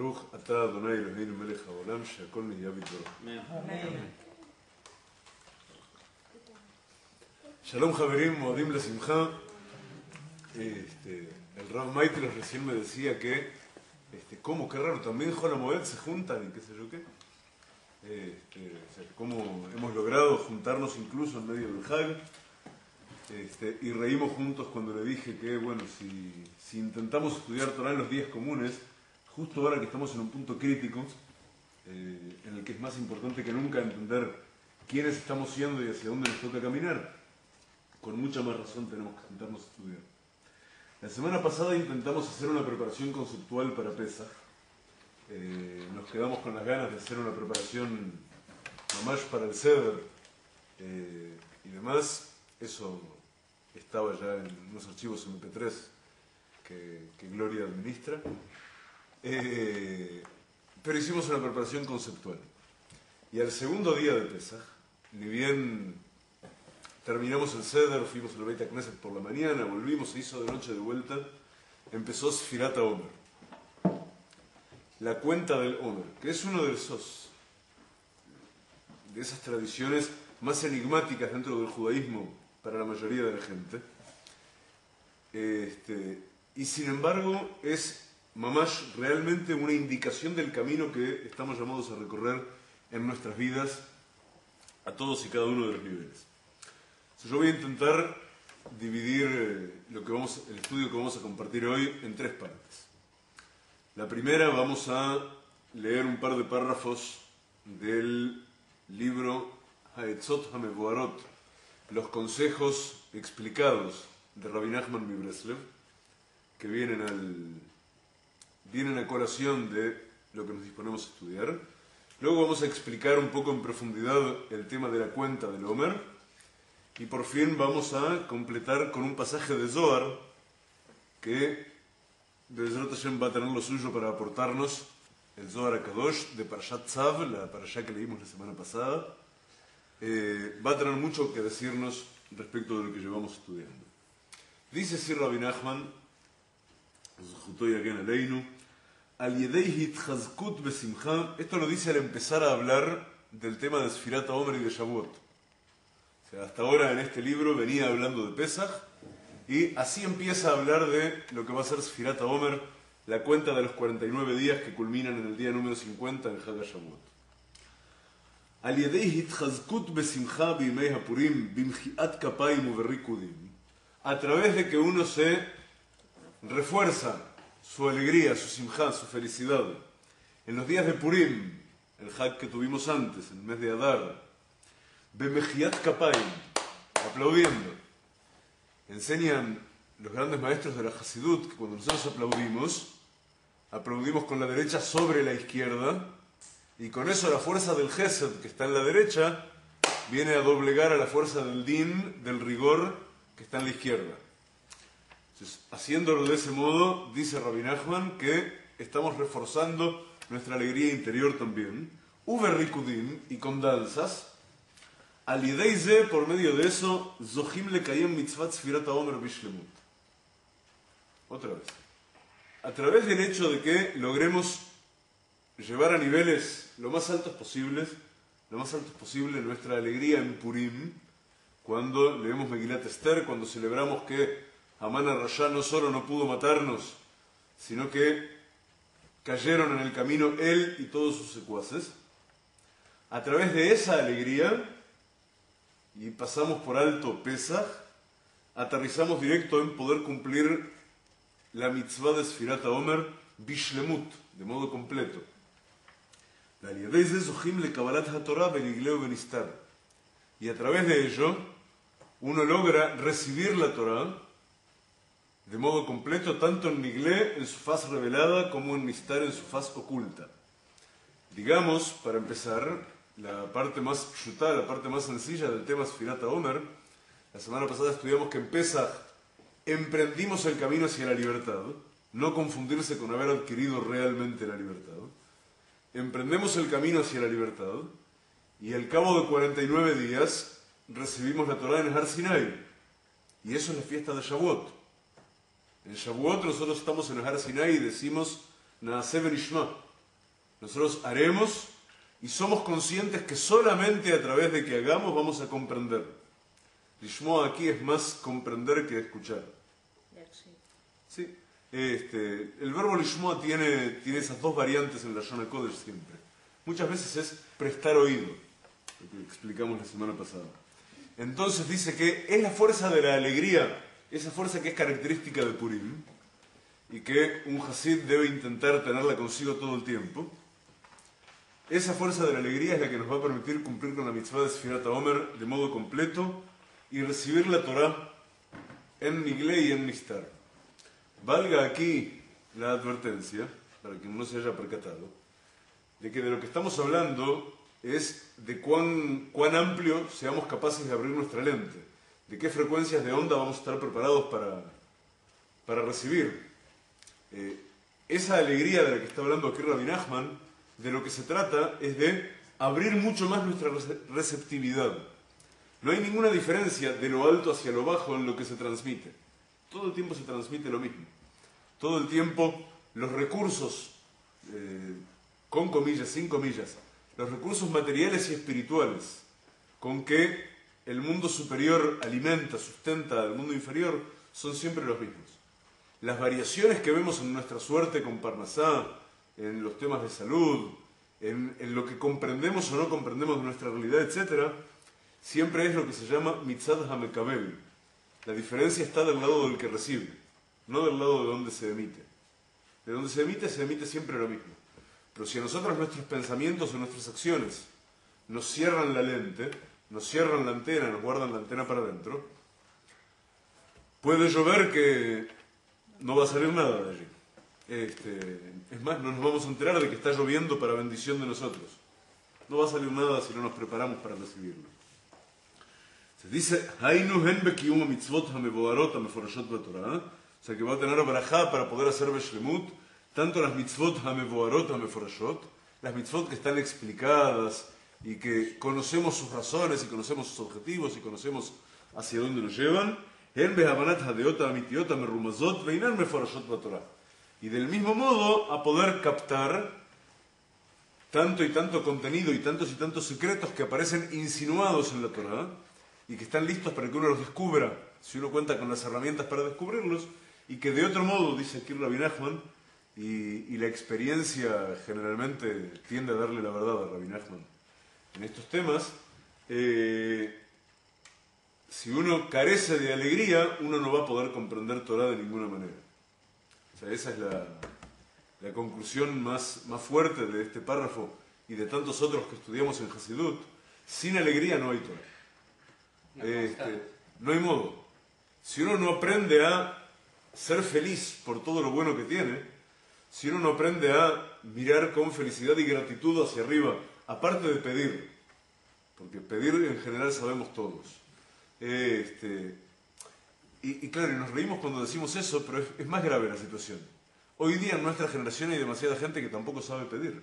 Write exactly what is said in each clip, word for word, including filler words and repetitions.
ברוך אתה אדוני אלוהינו מלך העולם שהכל נהיה בדברו. Shalom Javerim, Moadim la Simcha. Este, el Rav Maitler recién me decía que, este, ¿cómo? Qué raro, también Jola Moed se juntan y qué sé yo qué. Este, o sea, cómo hemos logrado juntarnos incluso en medio del Hag. Este, y reímos juntos cuando le dije que, bueno, si, si intentamos estudiar Torah en los días comunes, justo ahora que estamos en un punto crítico, eh, en el que es más importante que nunca entender quiénes estamos siendo y hacia dónde nos toca caminar, con mucha más razón tenemos que sentarnos a estudiar. La semana pasada intentamos hacer una preparación conceptual para Pesach. Eh, nos quedamos con las ganas de hacer una preparación nomás para el Seder eh, y demás. Eso estaba ya en unos archivos eme pe tres que, que Gloria administra. Eh, pero hicimos una preparación conceptual. Y al segundo día de Pesach, ni bien terminamos el Seder, fuimos al Beit HaKnesset por la mañana, volvimos, se hizo de noche de vuelta, empezó Sfirat HaOmer, la cuenta del Omer, que es uno de esos, de esas tradiciones más enigmáticas dentro del judaísmo para la mayoría de la gente. Este, y sin embargo es mamash realmente una indicación del camino que estamos llamados a recorrer en nuestras vidas a todos y cada uno de los niveles. Yo voy a intentar dividir eh, lo que vamos, el estudio que vamos a compartir hoy en tres partes. La primera, vamos a leer un par de párrafos del libro Ha'etzot HaMevoarot, los consejos explicados de Rabbi Nachman Mibreslev, que vienen, al, vienen a colación de lo que nos disponemos a estudiar. Luego vamos a explicar un poco en profundidad el tema de la cuenta del Omer. Y por fin vamos a completar con un pasaje de Zohar que Be'ezrat Hashem va a tener lo suyo para aportarnos el Zohar HaKadosh de Parashat Tzav, la parashá que leímos la semana pasada. Eh, va a tener mucho que decirnos respecto de lo que llevamos estudiando. Dice así Rabbi Nachman, Zuchutoy Agen Aleinu, Al Yedei Hitchazkut Besimcha. Esto lo dice al empezar a hablar del tema de Sfirat HaOmer y de Shavuot. O sea, hasta ahora en este libro venía hablando de Pesach y así empieza a hablar de lo que va a ser Sfirat HaOmer, la cuenta de los cuarenta y nueve días que culminan en el día número cincuenta en Hag HaShavuot. Al yedei hitchazkut besimcha bimei hapurim bimchiat kapayim uberrikudim. A través de que uno se refuerza su alegría, su simcha, su felicidad en los días de Purim, el Hag que tuvimos antes, en el mes de Adar, Bemejiat Kapayim, aplaudiendo. Enseñan los grandes maestros de la Hasidut que cuando nosotros aplaudimos, aplaudimos con la derecha sobre la izquierda, y con eso la fuerza del Gesed que está en la derecha viene a doblegar a la fuerza del Din, del rigor que está en la izquierda. Entonces, haciéndolo de ese modo, dice Rabbi Nachman que estamos reforzando nuestra alegría interior también. Uber Rikudim, y con danzas. Al Yedeize, por medio de eso, Zohim lekayem mitzvat Sfirat HaOmer bishlemut. Otra vez. A través del hecho de que logremos llevar a niveles lo más altos posibles, lo más altos posible nuestra alegría en Purim, cuando leemos Megilat Esther, cuando celebramos que Amán HaRashá no solo no pudo matarnos, sino que cayeron en el camino él y todos sus secuaces. A través de esa alegría, y pasamos por alto Pesach, aterrizamos directo en poder cumplir la mitzvah de Sfirat HaOmer bishlemut, de modo completo. Y a través de ello, uno logra recibir la Torah de modo completo, tanto en Niglé, en su faz revelada, como en Nistar, en su faz oculta. Digamos, para empezar, la parte más pshutá, la parte más sencilla del tema Sfirat HaOmer. La semana pasada estudiamos que en Pesach emprendimos el camino hacia la libertad, no confundirse con haber adquirido realmente la libertad. Emprendemos el camino hacia la libertad y al cabo de cuarenta y nueve días recibimos la Torah en el Har Sinai. Y eso es la fiesta de Shavuot. En Shavuot nosotros estamos en el Har Sinai y decimos Naaseh Benishma, Nosotros haremos y somos conscientes que solamente a través de que hagamos vamos a comprender. Lishmoa aquí es más comprender que escuchar. ¿Sí? Este, el verbo lishmoa tiene, tiene esas dos variantes en la Shona Kodesh siempre. Muchas veces es prestar oído, lo que explicamos la semana pasada. Entonces dice que es la fuerza de la alegría, esa fuerza que es característica de Purim, y que un Hasid debe intentar tenerla consigo todo el tiempo. Esa fuerza de la alegría es la que nos va a permitir cumplir con la mitzvah de Sfirat HaOmer de modo completo y recibir la Torah en Nigle y en Nistar. Valga aquí la advertencia, para quien no se haya percatado, de que de lo que estamos hablando es de cuán, cuán amplio seamos capaces de abrir nuestra lente, de qué frecuencias de onda vamos a estar preparados para, para recibir. Eh, esa alegría de la que está hablando aquí Rabbi Nachman, de lo que se trata es de abrir mucho más nuestra receptividad. No hay ninguna diferencia de lo alto hacia lo bajo en lo que se transmite. Todo el tiempo se transmite lo mismo. Todo el tiempo los recursos, eh, con comillas, sin comillas, los recursos materiales y espirituales con que el mundo superior alimenta, sustenta al mundo inferior, son siempre los mismos. Las variaciones que vemos en nuestra suerte con Parnasá, en los temas de salud, en, en lo que comprendemos o no comprendemos de nuestra realidad, etcétera, siempre es lo que se llama mitzad hamekabel. La diferencia está del lado del que recibe, no del lado de donde se emite. De donde se emite, se emite siempre lo mismo. Pero si a nosotros nuestros pensamientos o nuestras acciones nos cierran la lente, nos cierran la antena, nos guardan la antena para adentro, puede llover que no va a salir nada de allí. Este, es más, no nos vamos a enterar de que está lloviendo para bendición de nosotros. No va a salir nada si no nos preparamos para recibirlo. Se dice, Hainu hen bekiyum mitzvot hamevoarot hameforashot b'Torah, o sea que va a tener barajá para poder hacer beshlemut, tanto las mitzvot hamevoarot hameforashot, las mitzvot que están explicadas y que conocemos sus razones y conocemos sus objetivos y conocemos hacia dónde nos llevan, hen behavanat hadeot hamitiot hamerumazot veinan meforashot b'Torah. Y del mismo modo a poder captar tanto y tanto contenido y tantos y tantos secretos que aparecen insinuados en la Torah y que están listos para que uno los descubra, si uno cuenta con las herramientas para descubrirlos, y que de otro modo, dice aquí Rabbi Nachman, y, y la experiencia generalmente tiende a darle la verdad a Rabbi Nachman en estos temas, eh, si uno carece de alegría, uno no va a poder comprender Torah de ninguna manera. O sea, esa es la, la conclusión más, más fuerte de este párrafo y de tantos otros que estudiamos en Hasidut. Sin alegría no hay Torah. Este, no hay modo. Si uno no aprende a ser feliz por todo lo bueno que tiene, si uno no aprende a mirar con felicidad y gratitud hacia arriba, aparte de pedir, porque pedir en general sabemos todos, este, y, y claro, nos reímos cuando decimos eso, pero es, es más grave la situación. Hoy día en nuestra generación hay demasiada gente que tampoco sabe pedir.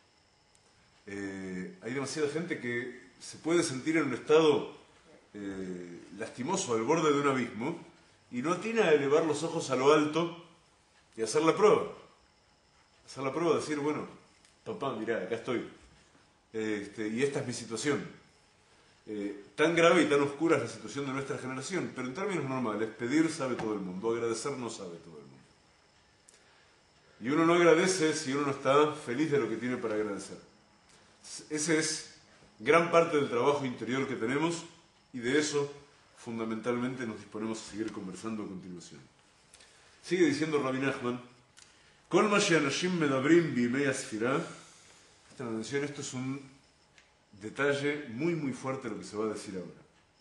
Eh, hay demasiada gente que se puede sentir en un estado Eh, lastimoso, al borde de un abismo, y no atina a elevar los ojos a lo alto y hacer la prueba. Hacer la prueba de decir, bueno, papá, mirá, acá estoy. Este, y esta es mi situación. Eh, tan grave y tan oscura es la situación de nuestra generación, pero en términos normales, pedir sabe todo el mundo, agradecer no sabe todo el mundo. Y uno no agradece si uno no está feliz de lo que tiene para agradecer. Ese es gran parte del trabajo interior que tenemos. Y de eso, fundamentalmente, nos disponemos a seguir conversando a continuación. Sigue diciendo Rabbi Nachman, Kol ma she'anashim medabrim bimei asfirah. Presten atención, esto es un detalle muy muy fuerte lo que se va a decir ahora.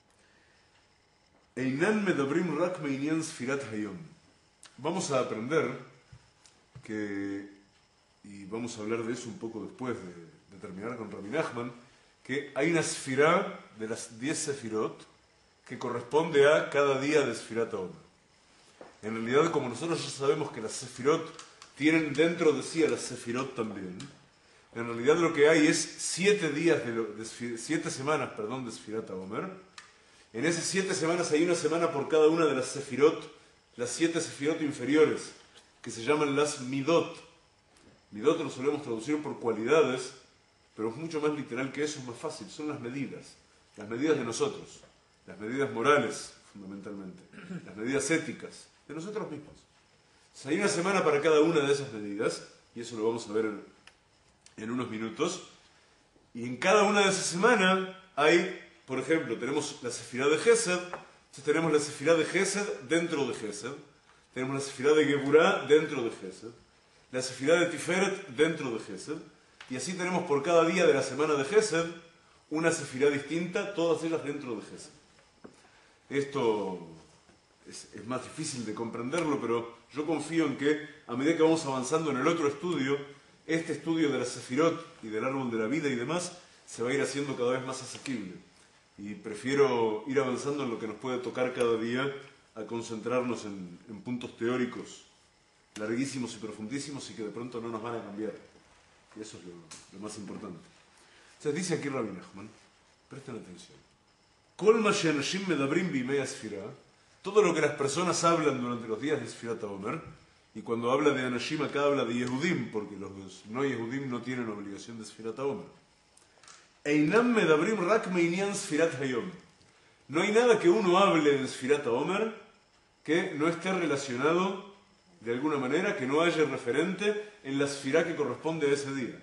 Einan medabrim rak meinian sfirat hayom. Vamos a aprender que, y vamos a hablar de eso un poco después de, de terminar con Rabbi Nachman, que hay una sfirá de las diez sefirot que corresponde a cada día de Sfirat HaOmer. En realidad, como nosotros ya sabemos que las sefirot tienen dentro de sí a las sefirot también, en realidad lo que hay es siete días, de, lo, de siete semanas, perdón, de Sfirat HaOmer. En esas siete semanas hay una semana por cada una de las sefirot, las siete sefirot inferiores, que se llaman las midot. Midot lo solemos traducir por cualidades, pero es mucho más literal que eso, es más fácil. Son las medidas. Las medidas de nosotros. Las medidas morales, fundamentalmente. Las medidas éticas de nosotros mismos. Entonces, hay una semana para cada una de esas medidas, y eso lo vamos a ver en, en unos minutos. Y en cada una de esas semanas hay, por ejemplo, tenemos la Sefirá de Gesed, entonces tenemos la Sefirá de Gesed dentro de Gesed, tenemos la Sefirá de Geburá dentro de Gesed, la Sefirá de Tiferet dentro de Gesed, y así tenemos por cada día de la semana de Gesed una Sefirá distinta, todas ellas dentro de Gesed. Esto es, es más difícil de comprenderlo, pero yo confío en que a medida que vamos avanzando en el otro estudio, este estudio de la Sefirot y del árbol de la vida y demás se va a ir haciendo cada vez más asequible. Y prefiero ir avanzando en lo que nos puede tocar cada día a concentrarnos en, en puntos teóricos larguísimos y profundísimos y que de pronto no nos van a cambiar. Y eso es lo, lo más importante. Entonces dice aquí Rabbi Nachman, presten atención. Kol ma she'anashim medabrim bimei asfirá, todo lo que las personas hablan durante los días de Sfirat HaOmer, y cuando habla de Anashim acá habla de Yehudim, porque los no Yehudim no tienen obligación de Sfirat HaOmer. Einam medabrim rak meinian Sfirat Hayom. No hay nada que uno hable en Sfirat HaOmer que no esté relacionado de alguna manera, que no haya referente en la Sfirá que corresponde a ese día.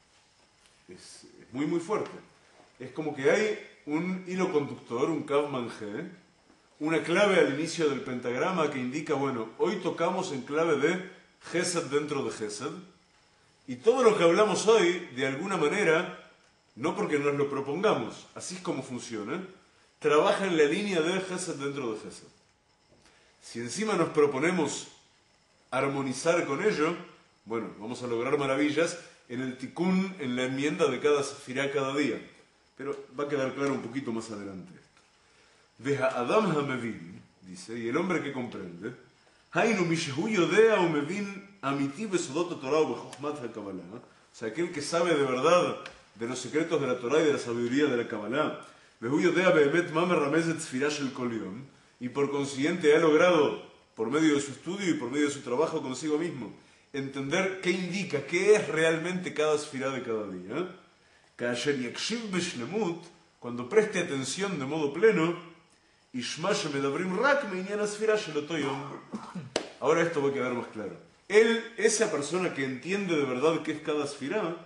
Es, es muy muy fuerte. Es como que hay un hilo conductor, un Kav Manje, una clave al inicio del pentagrama que indica, bueno, hoy tocamos en clave de Gesed dentro de Gesed, y todo lo que hablamos hoy, de alguna manera, no porque nos lo propongamos, así es como funciona, trabaja en la línea de Gesed dentro de Gesed. Si encima nos proponemos armonizar con ello, bueno, vamos a lograr maravillas en el tikkun, en la enmienda de cada sefirá cada día. Pero va a quedar claro un poquito más adelante esto. Veja Adam HaMevin, dice, y el hombre que comprende, Hainu mishehu yodea u mevin amiti besodot Torah u bechokhmat HaKabalah, o sea, aquel que sabe de verdad de los secretos de la Torah y de la sabiduría de la Kabbalah, Vehu yodea behemet ma meramezet sfirá shel kol yom, y por consiguiente ha logrado, por medio de su estudio y por medio de su trabajo consigo mismo, entender qué indica, qué es realmente cada sfirá de cada día. Kasher yakshiv beshlemut, cuando preste atención de modo pleno, Ishma shemedabrim rak meinian asfirá shel oto yom. Ahora esto va a quedar más claro. Él, esa persona que entiende de verdad qué es cada sfirá,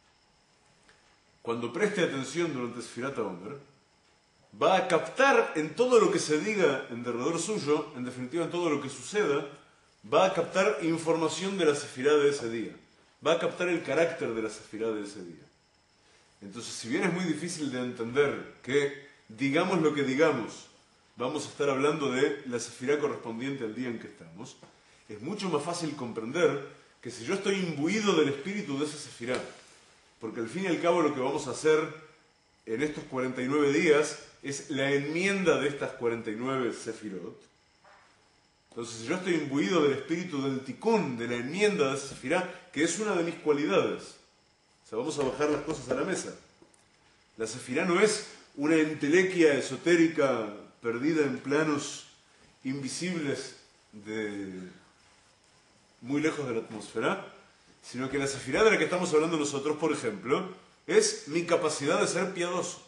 cuando preste atención durante Sfirat HaOmer, va a captar en todo lo que se diga en derredor suyo, en definitiva en todo lo que suceda, va a captar información de la sefirá de ese día. Va a captar el carácter de la sefirá de ese día. Entonces, si bien es muy difícil de entender que, digamos lo que digamos, vamos a estar hablando de la sefirá correspondiente al día en que estamos, es mucho más fácil comprender que si yo estoy imbuido del espíritu de esa sefirá, porque al fin y al cabo lo que vamos a hacer en estos cuarenta y nueve días es la enmienda de estas cuarenta y nueve sefirot. Entonces, si yo estoy imbuido del espíritu del tikkun, de la enmienda de esa sefirá, que es una de mis cualidades, o sea, vamos a bajar las cosas a la mesa. La sefirá no es una entelequia esotérica perdida en planos invisibles de muy lejos de la atmósfera, sino que la sefirá de la que estamos hablando nosotros, por ejemplo, es mi capacidad de ser piadoso,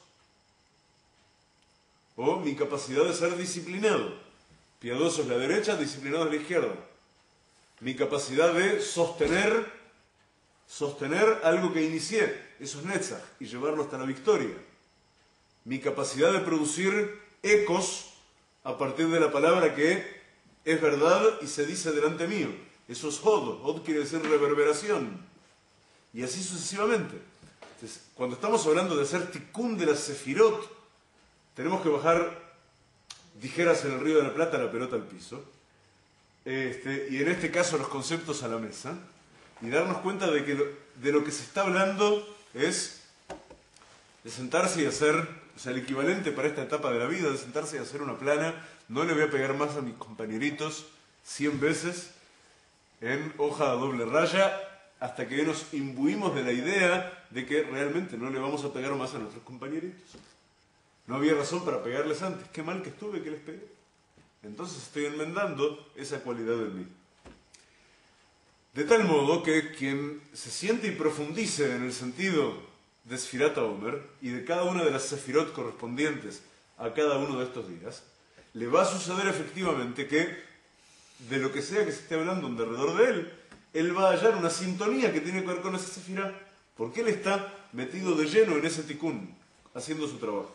o mi capacidad de ser disciplinado. Piadoso es la derecha, disciplinado es la izquierda. Mi capacidad de sostener, sostener algo que inicié, eso es Netzach, y llevarlo hasta la victoria. Mi capacidad de producir ecos a partir de la palabra que es verdad y se dice delante mío. Eso es Hod. Hod quiere decir reverberación. Y así sucesivamente. Entonces, cuando estamos hablando de hacer tikkun de la sefirot, tenemos que bajar dijeras en el Río de la Plata, la pelota al piso, este, y en este caso los conceptos a la mesa, y darnos cuenta de que lo, de lo que se está hablando es de sentarse y hacer, o sea, el equivalente para esta etapa de la vida, de sentarse y hacer una plana. No le voy a pegar más a mis compañeritos cien veces en hoja a doble raya, hasta que nos imbuimos de la idea de que realmente no le vamos a pegar más a nuestros compañeritos. No había razón para pegarles antes. Qué mal que estuve que les pegué. Entonces estoy enmendando esa cualidad en mí. De tal modo que quien se siente y profundice en el sentido de Sfirat HaOmer y de cada una de las Sefirot correspondientes a cada uno de estos días, le va a suceder efectivamente que de lo que sea que se esté hablando alrededor de él, él va a hallar una sintonía que tiene que ver con esa Sefirá, porque él está metido de lleno en ese tikkun, haciendo su trabajo.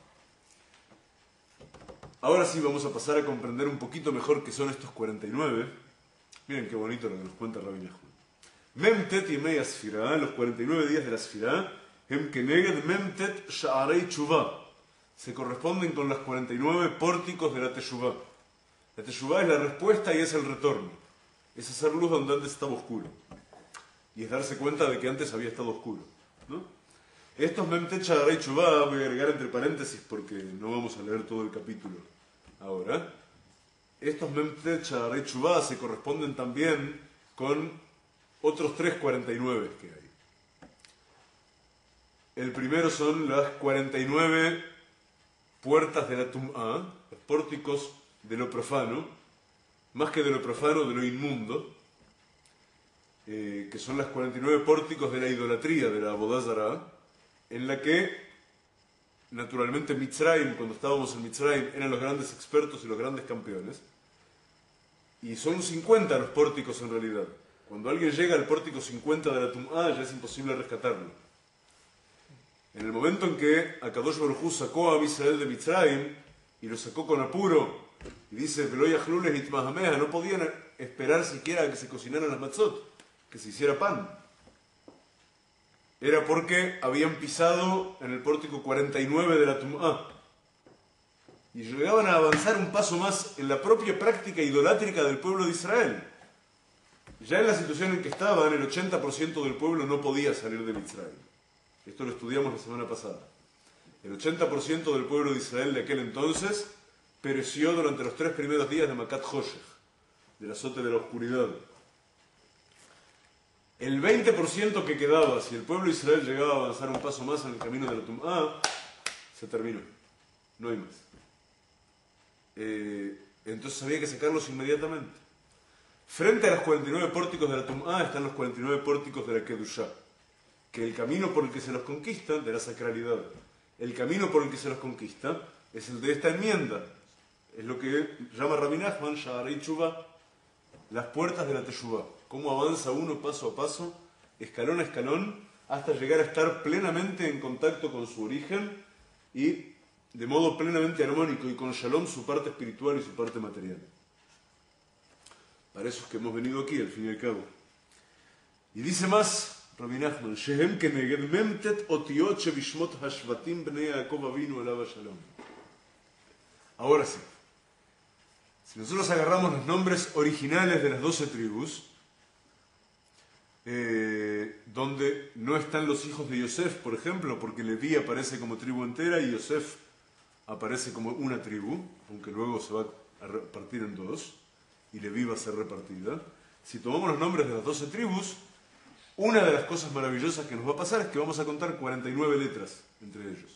Ahora sí vamos a pasar a comprender un poquito mejor qué son estos cuarenta y nueve. Miren qué bonito lo que nos cuenta Rabbi Nachman. Memtet Yemei Asfirá, los cuarenta y nueve días de la Asfirá, Hem Keneged Memtet Sha'arei Teshuvah, se corresponden con los cuarenta y nueve pórticos de la Teshuvah. La Teshuvah es la respuesta y es el retorno. Es hacer luz donde antes estaba oscuro. Y es darse cuenta de que antes había estado oscuro, ¿no? Estos Memtet Sha'arei Teshuvah, voy a agregar entre paréntesis porque no vamos a leer todo el capítulo ahora. Estos Memtet Sha'arei Teshuvah se corresponden también con otros tres cuarenta y nueve que hay. El primero son las cuarenta y nueve puertas de la Tum'á, los pórticos de lo profano, más que de lo profano, de lo inmundo, eh, que son las cuarenta y nueve pórticos de la idolatría, de la Avodah Zará, en la que, naturalmente, Mitzrayim, cuando estábamos en Mitzrayim, eran los grandes expertos y los grandes campeones, y son cincuenta los pórticos en realidad. Cuando alguien llega al pórtico cincuenta de la Tum'á, ya es imposible rescatarlo. En el momento en que Akadosh Baruj Hu sacó a Israel de Mitzrayim y lo sacó con apuro, y dice, no podían esperar siquiera a que se cocinaran las matzot, que se hiciera pan. Era porque habían pisado en el pórtico cuarenta y nueve de la Tum'á. Y llegaban a avanzar un paso más en la propia práctica idolátrica del pueblo de Israel. Ya en la situación en que estaban, el ochenta por ciento del pueblo no podía salir de Mitzrayim. Esto lo estudiamos la semana pasada. El ochenta por ciento del pueblo de Israel de aquel entonces pereció durante los tres primeros días de Makat Hoshech, del azote de la oscuridad. El veinte por ciento que quedaba, si el pueblo de Israel llegaba a avanzar un paso más en el camino de la Tum'á, se terminó. No hay más. Eh, entonces había que sacarlos inmediatamente. Frente a los cuarenta y nueve pórticos de la Tum'á están los cuarenta y nueve pórticos de la Kedushá, que el camino por el que se los conquista, de la sacralidad, el camino por el que se los conquista es el de esta enmienda. Es lo que llama Rabbi Nachman, Sha'arei Teshuvah, las puertas de la Teshuvah. Cómo avanza uno paso a paso, escalón a escalón, hasta llegar a estar plenamente en contacto con su origen y de modo plenamente armónico y con shalom su parte espiritual y su parte material. Para eso es que hemos venido aquí, al fin y al cabo. Y dice más Rabbi Nachman, Shehem keneged memtet otiot shebishmot hashvatim bnei Yaakov Avinu alav shalom. Ahora sí, si nosotros agarramos los nombres originales de las doce tribus, eh, donde no están los hijos de Yosef, por ejemplo, porque Leví aparece como tribu entera y Yosef aparece como una tribu, aunque luego se va a repartir en dos, y Leví va a ser repartida. Si tomamos los nombres de las doce tribus, una de las cosas maravillosas que nos va a pasar es que vamos a contar cuarenta y nueve letras entre ellos.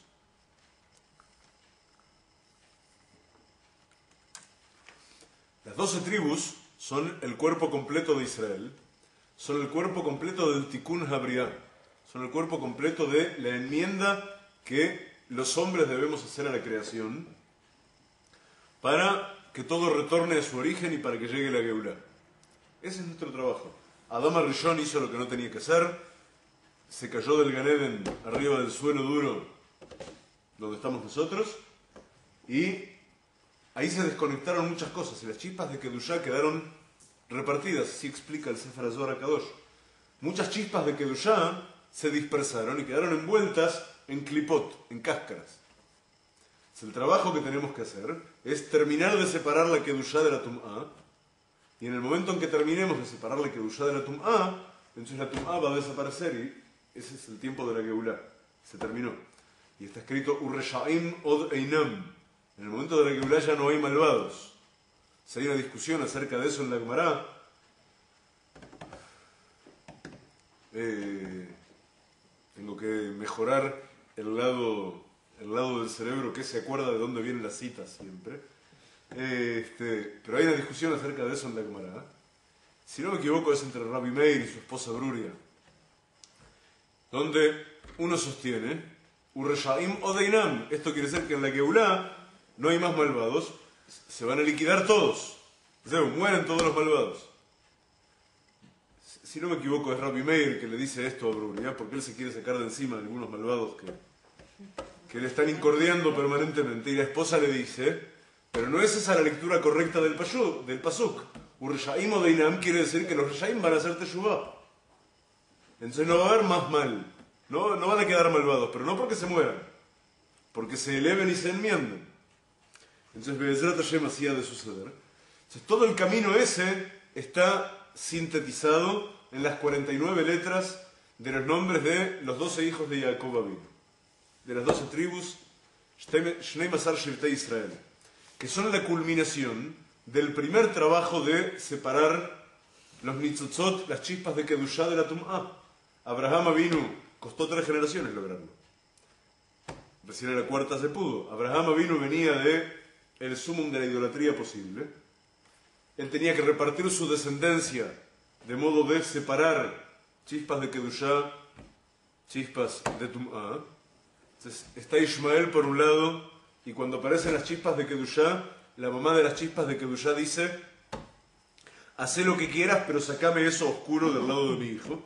Las doce tribus son el cuerpo completo de Israel, son el cuerpo completo del Tikkun Habriá, son el cuerpo completo de la enmienda que los hombres debemos hacer a la creación para que todo retorne a su origen y para que llegue la Geulá. Ese es nuestro trabajo. Adán Arishon hizo lo que no tenía que hacer, se cayó del Gan Eden arriba del suelo duro donde estamos nosotros, y ahí se desconectaron muchas cosas, y las chispas de Kedushá quedaron repartidas, así explica el Sefer HaZohar HaKadosh. Muchas chispas de Kedushá se dispersaron y quedaron envueltas en clipot, en cáscaras. El trabajo que tenemos que hacer es terminar de separar la Kedushá de la Tum'á, y en el momento en que terminemos de separar la Kedushá de la Tum'á, entonces la Tum'á va a desaparecer y ese es el tiempo de la Geulá. Se terminó. Y está escrito Urreshaim od Einam. En el momento de la Geulá ya no hay malvados. Si hay una discusión acerca de eso en la Gemara, eh, tengo que mejorar el lado, el lado del cerebro que se acuerda de dónde vienen las citas siempre. Este, pero hay una discusión acerca de eso en la Gemara. si no me equivoco es entre Rabbi Meir y su esposa Bruria, donde uno sostiene, Ureshaim Odeinam, esto quiere decir que en la Geulá no hay más malvados, se van a liquidar todos, o sea, mueren todos los malvados. Si no me equivoco es Rabbi Meir que le dice esto a Bruria, porque él se quiere sacar de encima de algunos malvados que, que le están incordiando permanentemente, y la esposa le dice, pero no es esa la lectura correcta del Pasuk, del Pasuk. Ureshaim Odeinam quiere decir que los Reshaim van a hacer Teshuvah. Entonces no va a haber más mal. No, no van a quedar malvados, pero no porque se mueran, porque se eleven y se enmienden. Entonces Be'ezrat Hashem hacía de suceder. Entonces todo el camino ese está sintetizado en las cuarenta y nueve letras de los nombres de los doce hijos de Jacob Avinu, de las doce tribus, Shnei Masar Shivtei Israel, que son la culminación del primer trabajo de separar los nitzotzot, las chispas de Kedushá de la Tum'á. Abraham Avinu costó tres generaciones lograrlo. Recién en la cuarta se pudo. Abraham Avinu venía de el sumum de la idolatría posible. Él tenía que repartir su descendencia de modo de separar chispas de Kedushá, chispas de Tum'á. Entonces está Ismael por un lado, y cuando aparecen las chispas de Kedushá, la mamá de las chispas de Kedushá dice, hacé lo que quieras, pero sacame eso oscuro del lado de mi hijo.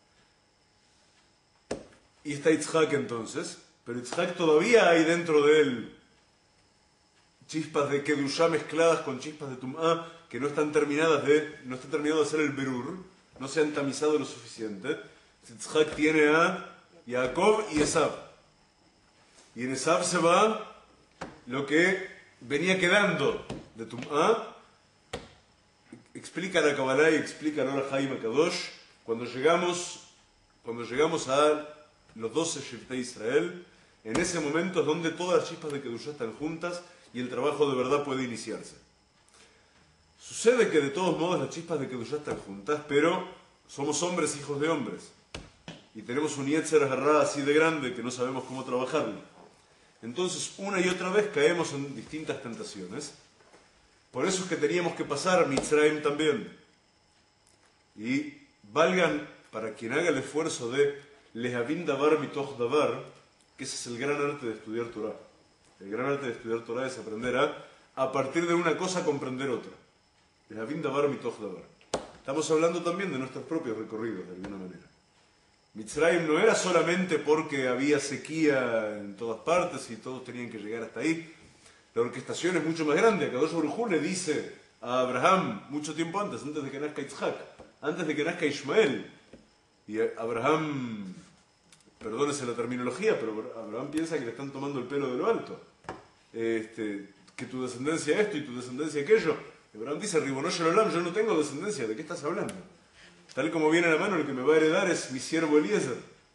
Y está Yitzhak entonces, pero Yitzhak todavía hay dentro de él chispas de Kedushá mezcladas con chispas de Tum'á que no están terminadas de, no está terminado de hacer el berur, no se han tamizado lo suficiente. Yitzhak tiene a Jacob y Esab. Y en Esab se va lo que venía quedando de Tum'á. Explica la Kabbalah y explica ahora Haim Kadosh. Cuando llegamos, cuando llegamos a los doce Shivtei Israel, en ese momento es donde todas las chispas de Kedushá están juntas y el trabajo de verdad puede iniciarse. Sucede que de todos modos las chispas de Kedushá están juntas, pero somos hombres, hijos de hombres, y tenemos un Yetzer Hará así de grande que no sabemos cómo trabajarlo. Entonces, una y otra vez caemos en distintas tentaciones. Por eso es que teníamos que pasar a Mitzrayim también. Y valgan, para quien haga el esfuerzo de Lehavin Davar Mitoch Davar, que ese es el gran arte de estudiar Torah. El gran arte de estudiar Torah es aprender a, a partir de una cosa, comprender otra. Lehavin Davar Mitoch Davar. Estamos hablando también de nuestros propios recorridos, de alguna manera. Mitzrayim no era solamente porque había sequía en todas partes y todos tenían que llegar hasta ahí. La orquestación es mucho más grande. Akadosh Baruj Hu le dice a Abraham mucho tiempo antes, antes de que nazca Yitzhak, antes de que nazca Ismael. Y Abraham, perdónese la terminología, pero Abraham piensa que le están tomando el pelo de lo alto. Este, que tu descendencia esto y tu descendencia aquello. Y Abraham dice, Ribono Shel Olam, yo no tengo descendencia, ¿de qué estás hablando? Tal como viene a la mano, el que me va a heredar es mi siervo Eliezer,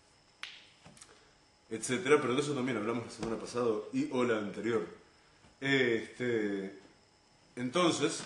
etcétera. Pero de eso también hablamos la semana pasada y o la anterior. Este, entonces,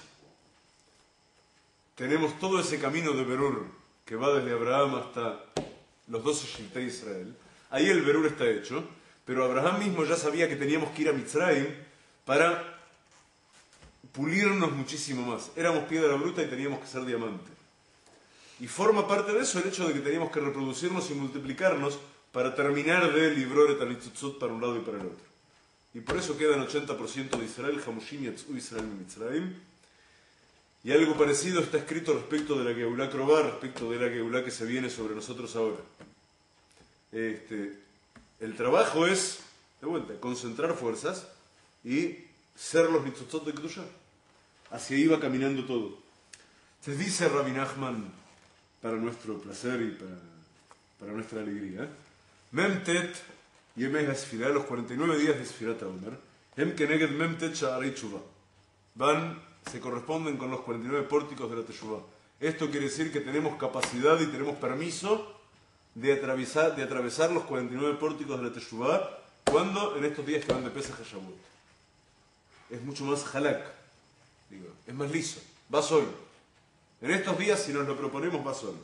tenemos todo ese camino de Berur que va desde Abraham hasta los doce Shivtei Israel. Ahí el Berur está hecho, pero Abraham mismo ya sabía que teníamos que ir a Mitzrayim para pulirnos muchísimo más. Éramos piedra bruta y teníamos que ser diamante. Y forma parte de eso el hecho de que teníamos que reproducirnos y multiplicarnos para terminar de librar et anitzot para un lado y para el otro. Y por eso quedan ochenta por ciento de Israel, Hamushim Yatzu Israel Mitzrayim. Y algo parecido está escrito respecto de la Geulá Krobá, respecto de la Geulá que se viene sobre nosotros ahora. Este, el trabajo es, de vuelta, concentrar fuerzas y ser los Nitzotzot de Kedushá. Hacia ahí va caminando todo. Se dice Rabbi Nachman, para nuestro placer y para, para nuestra alegría, Memtet Yemei HaSfirá, los cuarenta y nueve días de Sfirat HaOmer, Hem Keneged Memtet Sha'arei Teshuvah, van, se corresponden con los cuarenta y nueve pórticos de la Teshuvah. Esto quiere decir que tenemos capacidad y tenemos permiso de atravesar, de atravesar los cuarenta y nueve pórticos de la Teshuvah, cuando en estos días que van de Pesach a Shavuot. Es mucho más halak, digo, es más liso, va solo. En estos días, si nos lo proponemos, va solo.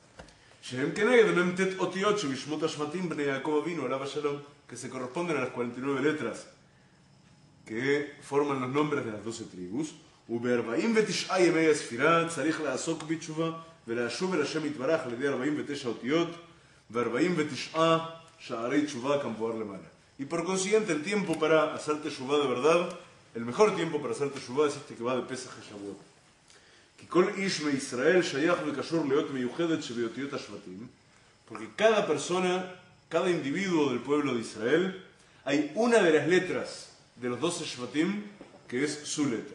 Que se corresponden a las cuarenta y nueve letras que forman los nombres de las doce tribus. וב-ארבעים ותשעה ימי הספירה צריך לעסוק בתשובה ולשוב אל השם יתברך על ידי ארבעים ותשע אותיות ו-ארבעים ותשעה שערי תשובה כמבואר למעלה. Y por consiguiente el tiempo para hacer teshuva de verdad, el mejor tiempo para hacer teshuva es este que va de Pesach a Shavuot. כי כל איש מישראל שייך וקשור להיות מיוחדת שבאותיות השבטים, porque cada persona, cada individuo del pueblo de Israel, hay una de las letras de los doce shvatim que es su letra.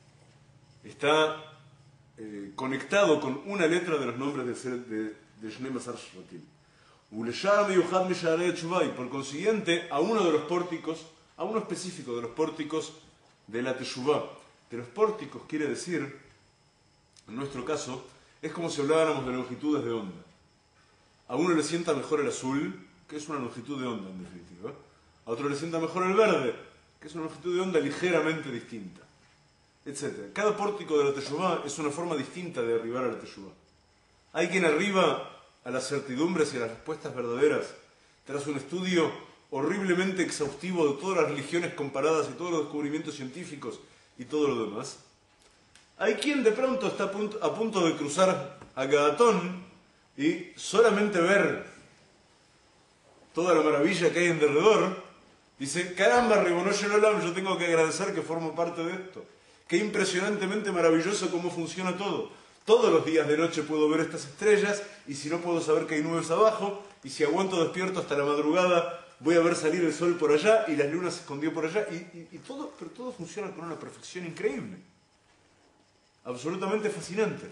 Está eh, conectado con una letra de los nombres de, de, de Shnei Masar Shvatim. Uleshar miyuchad misharei teshuvah, y por consiguiente a uno de los pórticos, a uno específico de los pórticos de la teshuvah. De los pórticos quiere decir, en nuestro caso, es como si habláramos de longitudes de onda. A uno le sienta mejor el azul, que es una longitud de onda en definitiva. A otro le sienta mejor el verde, que es una longitud de onda ligeramente distinta, etcétera. Cada pórtico de la teshuvah es una forma distinta de arribar a la teshuvah. Hay quien arriba a las certidumbres y a las respuestas verdaderas tras un estudio horriblemente exhaustivo de todas las religiones comparadas y todos los descubrimientos científicos y todo lo demás. Hay quien de pronto está a punto, a punto de cruzar a Gadatón y solamente ver toda la maravilla que hay en derredor, dice, caramba, Ribono Shel Olam, yo tengo que agradecer que formo parte de esto. Qué impresionantemente maravilloso cómo funciona todo. Todos los días de noche puedo ver estas estrellas, y si no puedo saber que hay nubes abajo, y si aguanto despierto hasta la madrugada, voy a ver salir el sol por allá, y las lunas se escondió por allá, y, y, y todo, pero todo funciona con una perfección increíble. Absolutamente fascinante.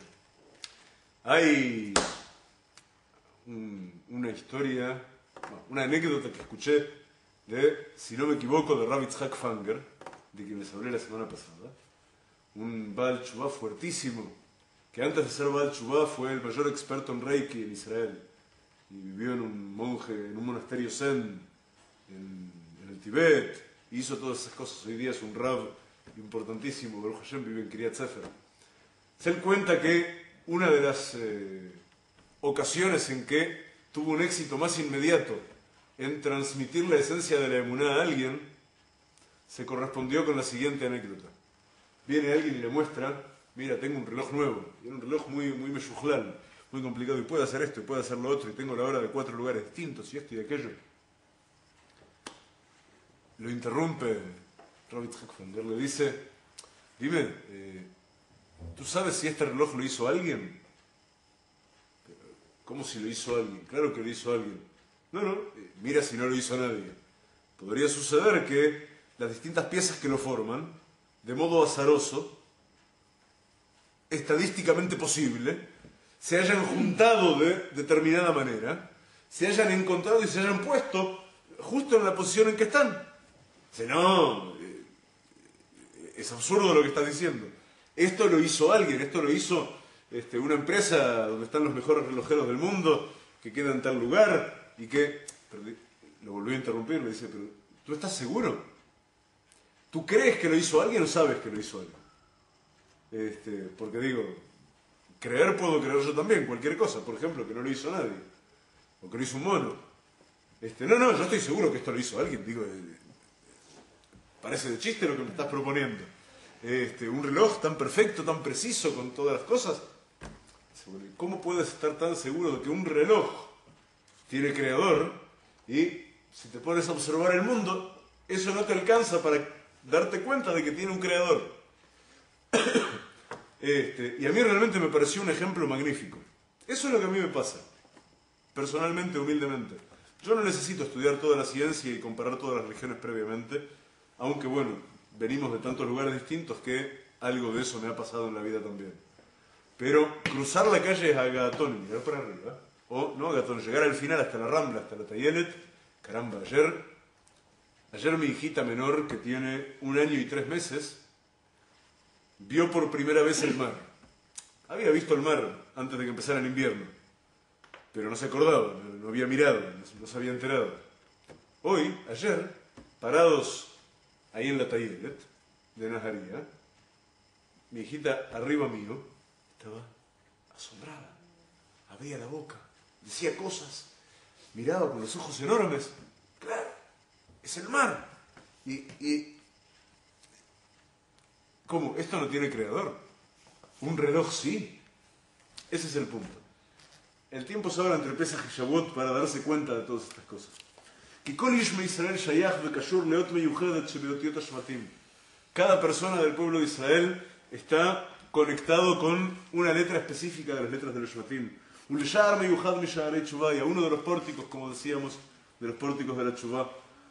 Hay un, una historia, no, una anécdota que escuché de, si no me equivoco, de Rav Yitzhak Fanger, de quien les hablé la semana pasada, un Baal Teshuvah fuertísimo, que antes de ser Baal Teshuvah fue el mayor experto en Reiki en Israel, y vivió en un monje, en un monasterio zen, en, en el Tíbet, y hizo todas esas cosas. Hoy día es un Rav importantísimo, Baruch Hashem, vive en Kiryat Sefer. Se cuenta que una de las eh, ocasiones en que tuvo un éxito más inmediato en transmitir la esencia de la emuná a alguien, se correspondió con la siguiente anécdota. Viene alguien y le muestra, mira, tengo un reloj nuevo, y era un reloj muy, muy meyujlal, muy complicado, y puede hacer esto, y puede hacer lo otro, y tengo la hora de cuatro lugares distintos, y esto y aquello. Lo interrumpe Rav Yitzhak Fanger, le dice, dime, eh, ¿tú sabes si este reloj lo hizo alguien? ¿Cómo si lo hizo alguien? Claro que lo hizo alguien. No, no, eh, mira si no lo hizo nadie. Podría suceder que las distintas piezas que lo forman, de modo azaroso, estadísticamente posible, se hayan juntado de determinada manera, se hayan encontrado y se hayan puesto justo en la posición en que están. Dice, no, eh, es absurdo lo que estás diciendo. Esto lo hizo alguien, esto lo hizo este, una empresa donde están los mejores relojeros del mundo, que queda en tal lugar, y que... Pero lo volvió a interrumpir, le dice, pero ¿tú estás seguro? ¿Tú crees que lo hizo alguien o sabes que lo hizo alguien? Este, porque digo, creer puedo creer yo también, cualquier cosa, por ejemplo, que no lo hizo nadie, o que lo hizo un mono. Este, no, no, yo estoy seguro que esto lo hizo alguien, digo, eh, parece de chiste lo que me estás proponiendo. Este, un reloj tan perfecto, tan preciso, con todas las cosas. ¿Cómo puedes estar tan seguro de que un reloj tiene creador? Y si te pones a observar el mundo, eso no te alcanza para darte cuenta de que tiene un creador. Este, y a mí realmente me pareció un ejemplo magnífico. Eso es lo que a mí me pasa, personalmente, humildemente. Yo no necesito estudiar toda la ciencia y comparar todas las religiones previamente, aunque bueno, venimos de tantos lugares distintos que algo de eso me ha pasado en la vida también. Pero cruzar la calle a Gadatón y mirar para arriba, o no a Gadatón, llegar al final hasta la Rambla, hasta la Tayelet, caramba, ayer, ayer mi hijita menor, que tiene un año y tres meses, vio por primera vez el mar. Había visto el mar antes de que empezara el invierno, pero no se acordaba, no, no había mirado, no, no se había enterado. Hoy, ayer, parados ahí en la Tayelet de Naharía, mi hijita arriba mío estaba asombrada, abría la boca, decía cosas, miraba con los ojos enormes. Claro, es el mar. Y, y ¿Cómo? Esto no tiene creador. Un reloj sí. Ese es el punto. El tiempo se habla entre Pesach y Shavuot para darse cuenta de todas estas cosas. Cada persona del pueblo de Israel está conectado con una letra específica de las letras de los Shvatim. Y a uno de los pórticos, como decíamos, de los pórticos de la Tshuvah.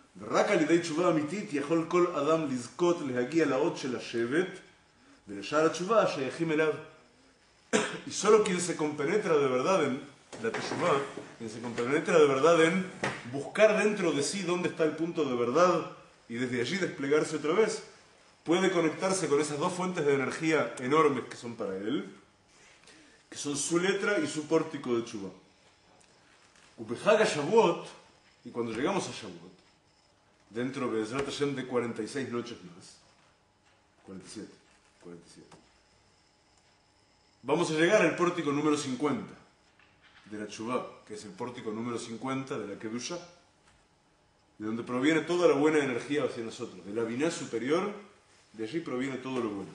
Y solo quien se compenetra de verdad en la Teshuvah, quien se compenetra de verdad en buscar dentro de sí dónde está el punto de verdad y desde allí desplegarse otra vez, puede conectarse con esas dos fuentes de energía enormes que son para él, que son su letra y su pórtico de Teshuvah. Ubehag Shavuot, y cuando llegamos a Shavuot, dentro de Bezrat Hashem de cuarenta y seis noches más, cuarenta y siete, cuarenta y siete, vamos a llegar al pórtico número cincuenta de la Teshuvah, que es el pórtico número cincuenta de la Kedusha, de donde proviene toda la buena energía hacia nosotros, de la Binah superior, de allí proviene todo lo bueno.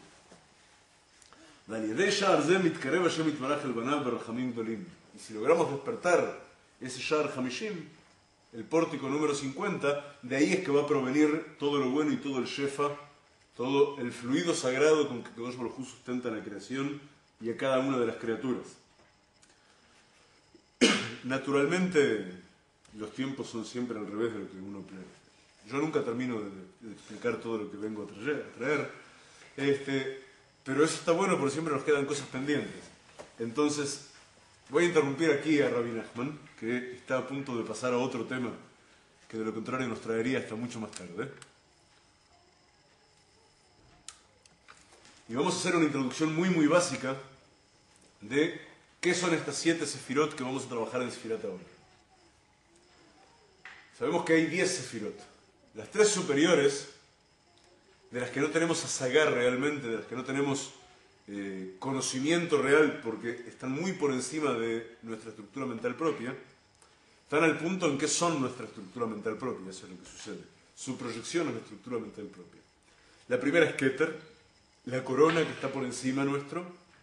Y si logramos despertar ese Shar Hamishim, el pórtico número cincuenta, de ahí es que va a provenir todo lo bueno y todo el Shefa, todo el fluido sagrado con que Kadosh Baruj Hu sustenta la creación y a cada una de las criaturas. Naturalmente, los tiempos son siempre al revés de lo que uno planea. Yo nunca termino de, de explicar todo lo que vengo a traer, a traer este, pero eso está bueno porque siempre nos quedan cosas pendientes. Entonces, voy a interrumpir aquí a Rabbi Nachman, que está a punto de pasar a otro tema que de lo contrario nos traería hasta mucho más tarde. Y vamos a hacer una introducción muy muy básica de qué son estas siete sefirot que vamos a trabajar en Sefirot ahora. Sabemos que hay diez sefirot. Las tres superiores, de las que no tenemos asagar realmente, de las que no tenemos eh, conocimiento real porque están muy por encima de nuestra estructura mental propia, están al punto en que son nuestra estructura mental propia, eso es lo que sucede. Su proyección es la estructura mental propia. La primera es Keter, la corona que está por encima nuestro.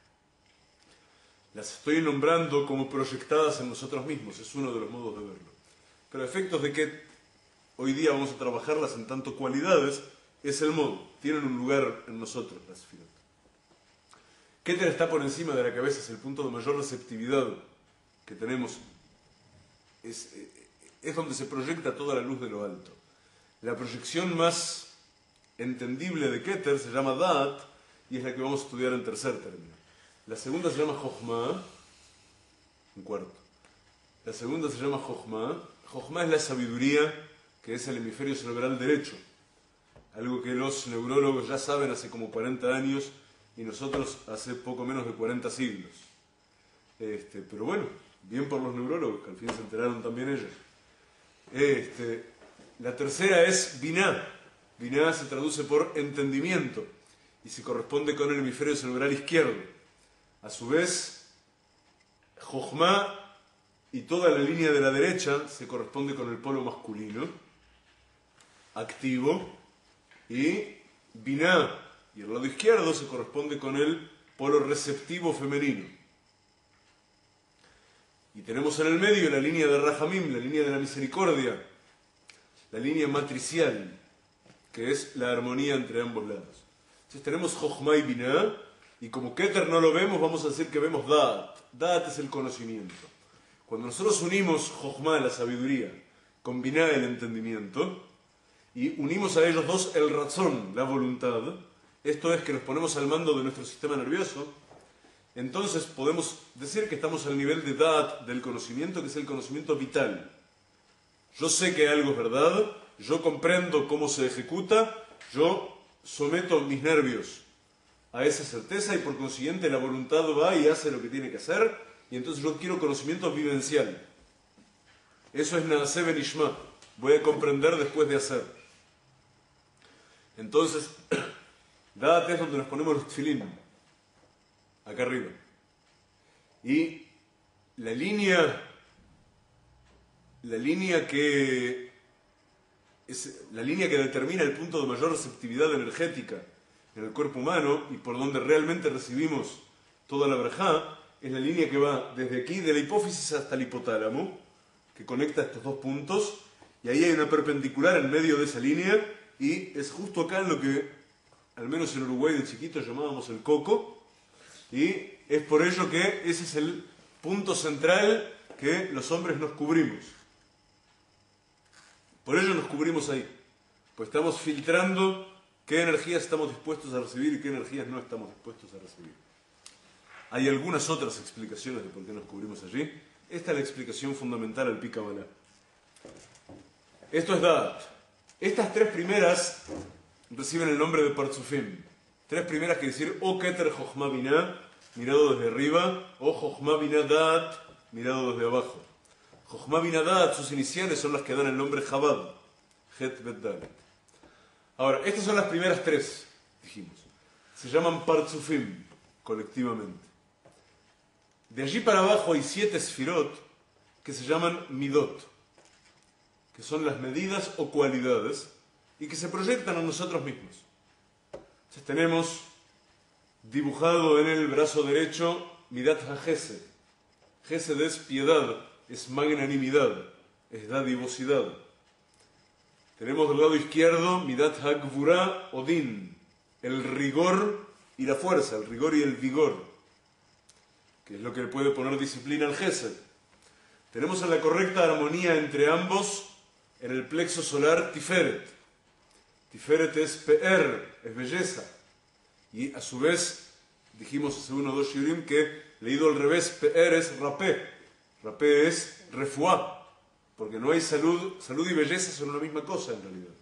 Las estoy nombrando como proyectadas en nosotros mismos, es uno de los modos de verlo. Pero a efectos de que hoy día vamos a trabajarlas en tanto cualidades, es el modo, tienen un lugar en nosotros las sefirot. Keter está por encima de la cabeza, es el punto de mayor receptividad que tenemos, es, es donde se proyecta toda la luz de lo alto. La proyección más entendible de Keter se llama Da'at y es la que vamos a estudiar en tercer término. La segunda se llama Jochma, un cuarto. La segunda se llama Jochma. Jochma es la sabiduría, que es el hemisferio cerebral derecho. Algo que los neurólogos ya saben hace como cuarenta años y nosotros hace poco menos de cuarenta siglos. Este, pero bueno, bien por los neurólogos, que al fin se enteraron también ellos. Este, la tercera es Binah. Binah se traduce por entendimiento y se corresponde con el hemisferio cerebral izquierdo. A su vez, Jochma y toda la línea de la derecha se corresponde con el polo masculino, activo, y Binah y el lado izquierdo se corresponde con el polo receptivo femenino. Y tenemos en el medio la línea de Rahamim, la línea de la misericordia, la línea matricial, que es la armonía entre ambos lados. Entonces tenemos Jochma y Binah, y como Keter no lo vemos, vamos a decir que vemos Da'at. Da'at es el conocimiento. Cuando nosotros unimos Jochma, la sabiduría, con Binah, el entendimiento, y unimos a ellos dos el razón, la voluntad, esto es que nos ponemos al mando de nuestro sistema nervioso, entonces podemos decir que estamos al nivel de Da'at, del conocimiento, que es el conocimiento vital. Yo sé que algo es verdad, yo comprendo cómo se ejecuta, yo someto mis nervios a esa certeza y por consiguiente la voluntad va y hace lo que tiene que hacer y entonces yo quiero conocimiento vivencial. Eso es Naaseh Benishma, voy a comprender después de hacer. Entonces, Da'at es donde nos ponemos los tefilín, acá arriba. Y la línea, la línea que es la línea que determina el punto de mayor receptividad energética en el cuerpo humano y por donde realmente recibimos toda la verajá, es la línea que va desde aquí, de la hipófisis hasta el hipotálamo, que conecta estos dos puntos, y ahí hay una perpendicular en medio de esa línea, y es justo acá en lo que, al menos en Uruguay de chiquito, llamábamos el coco, y es por ello que ese es el punto central que los hombres nos cubrimos. Por ello nos cubrimos ahí, pues estamos filtrando qué energías estamos dispuestos a recibir y qué energías no estamos dispuestos a recibir. Hay algunas otras explicaciones de por qué nos cubrimos allí. Esta es la explicación fundamental al Pi Kabbalah. Esto es Da'at. Estas tres primeras reciben el nombre de Partzufim. Tres primeras quiere decir o Keter Jochma Binah, mirado desde arriba, o Jochma Binah Da'at, mirado desde abajo. Jochma Binah Da'at, sus iniciales son las que dan el nombre Chabad. Het Bet Dalet. Ahora, estas son las primeras tres, dijimos. Se llaman Partzufim, colectivamente. De allí para abajo hay siete sfirot que se llaman Midot, que son las medidas o cualidades y que se proyectan a nosotros mismos. Entonces tenemos dibujado en el brazo derecho Midat HaGesed. Gesed es piedad, es magnanimidad, es dadivosidad. Tenemos del lado izquierdo Midat HaGvura o Din, el rigor y la fuerza, el rigor y el vigor, que es lo que le puede poner disciplina al Gesed. Tenemos en la correcta armonía entre ambos en el plexo solar Tiferet. Tiferet es Pe'er, es belleza. Y a su vez, dijimos hace uno o dos shiurim que leído al revés, Pe'er es Rapé. Rapé es Refuá, porque no hay salud, salud y belleza son una misma cosa en realidad.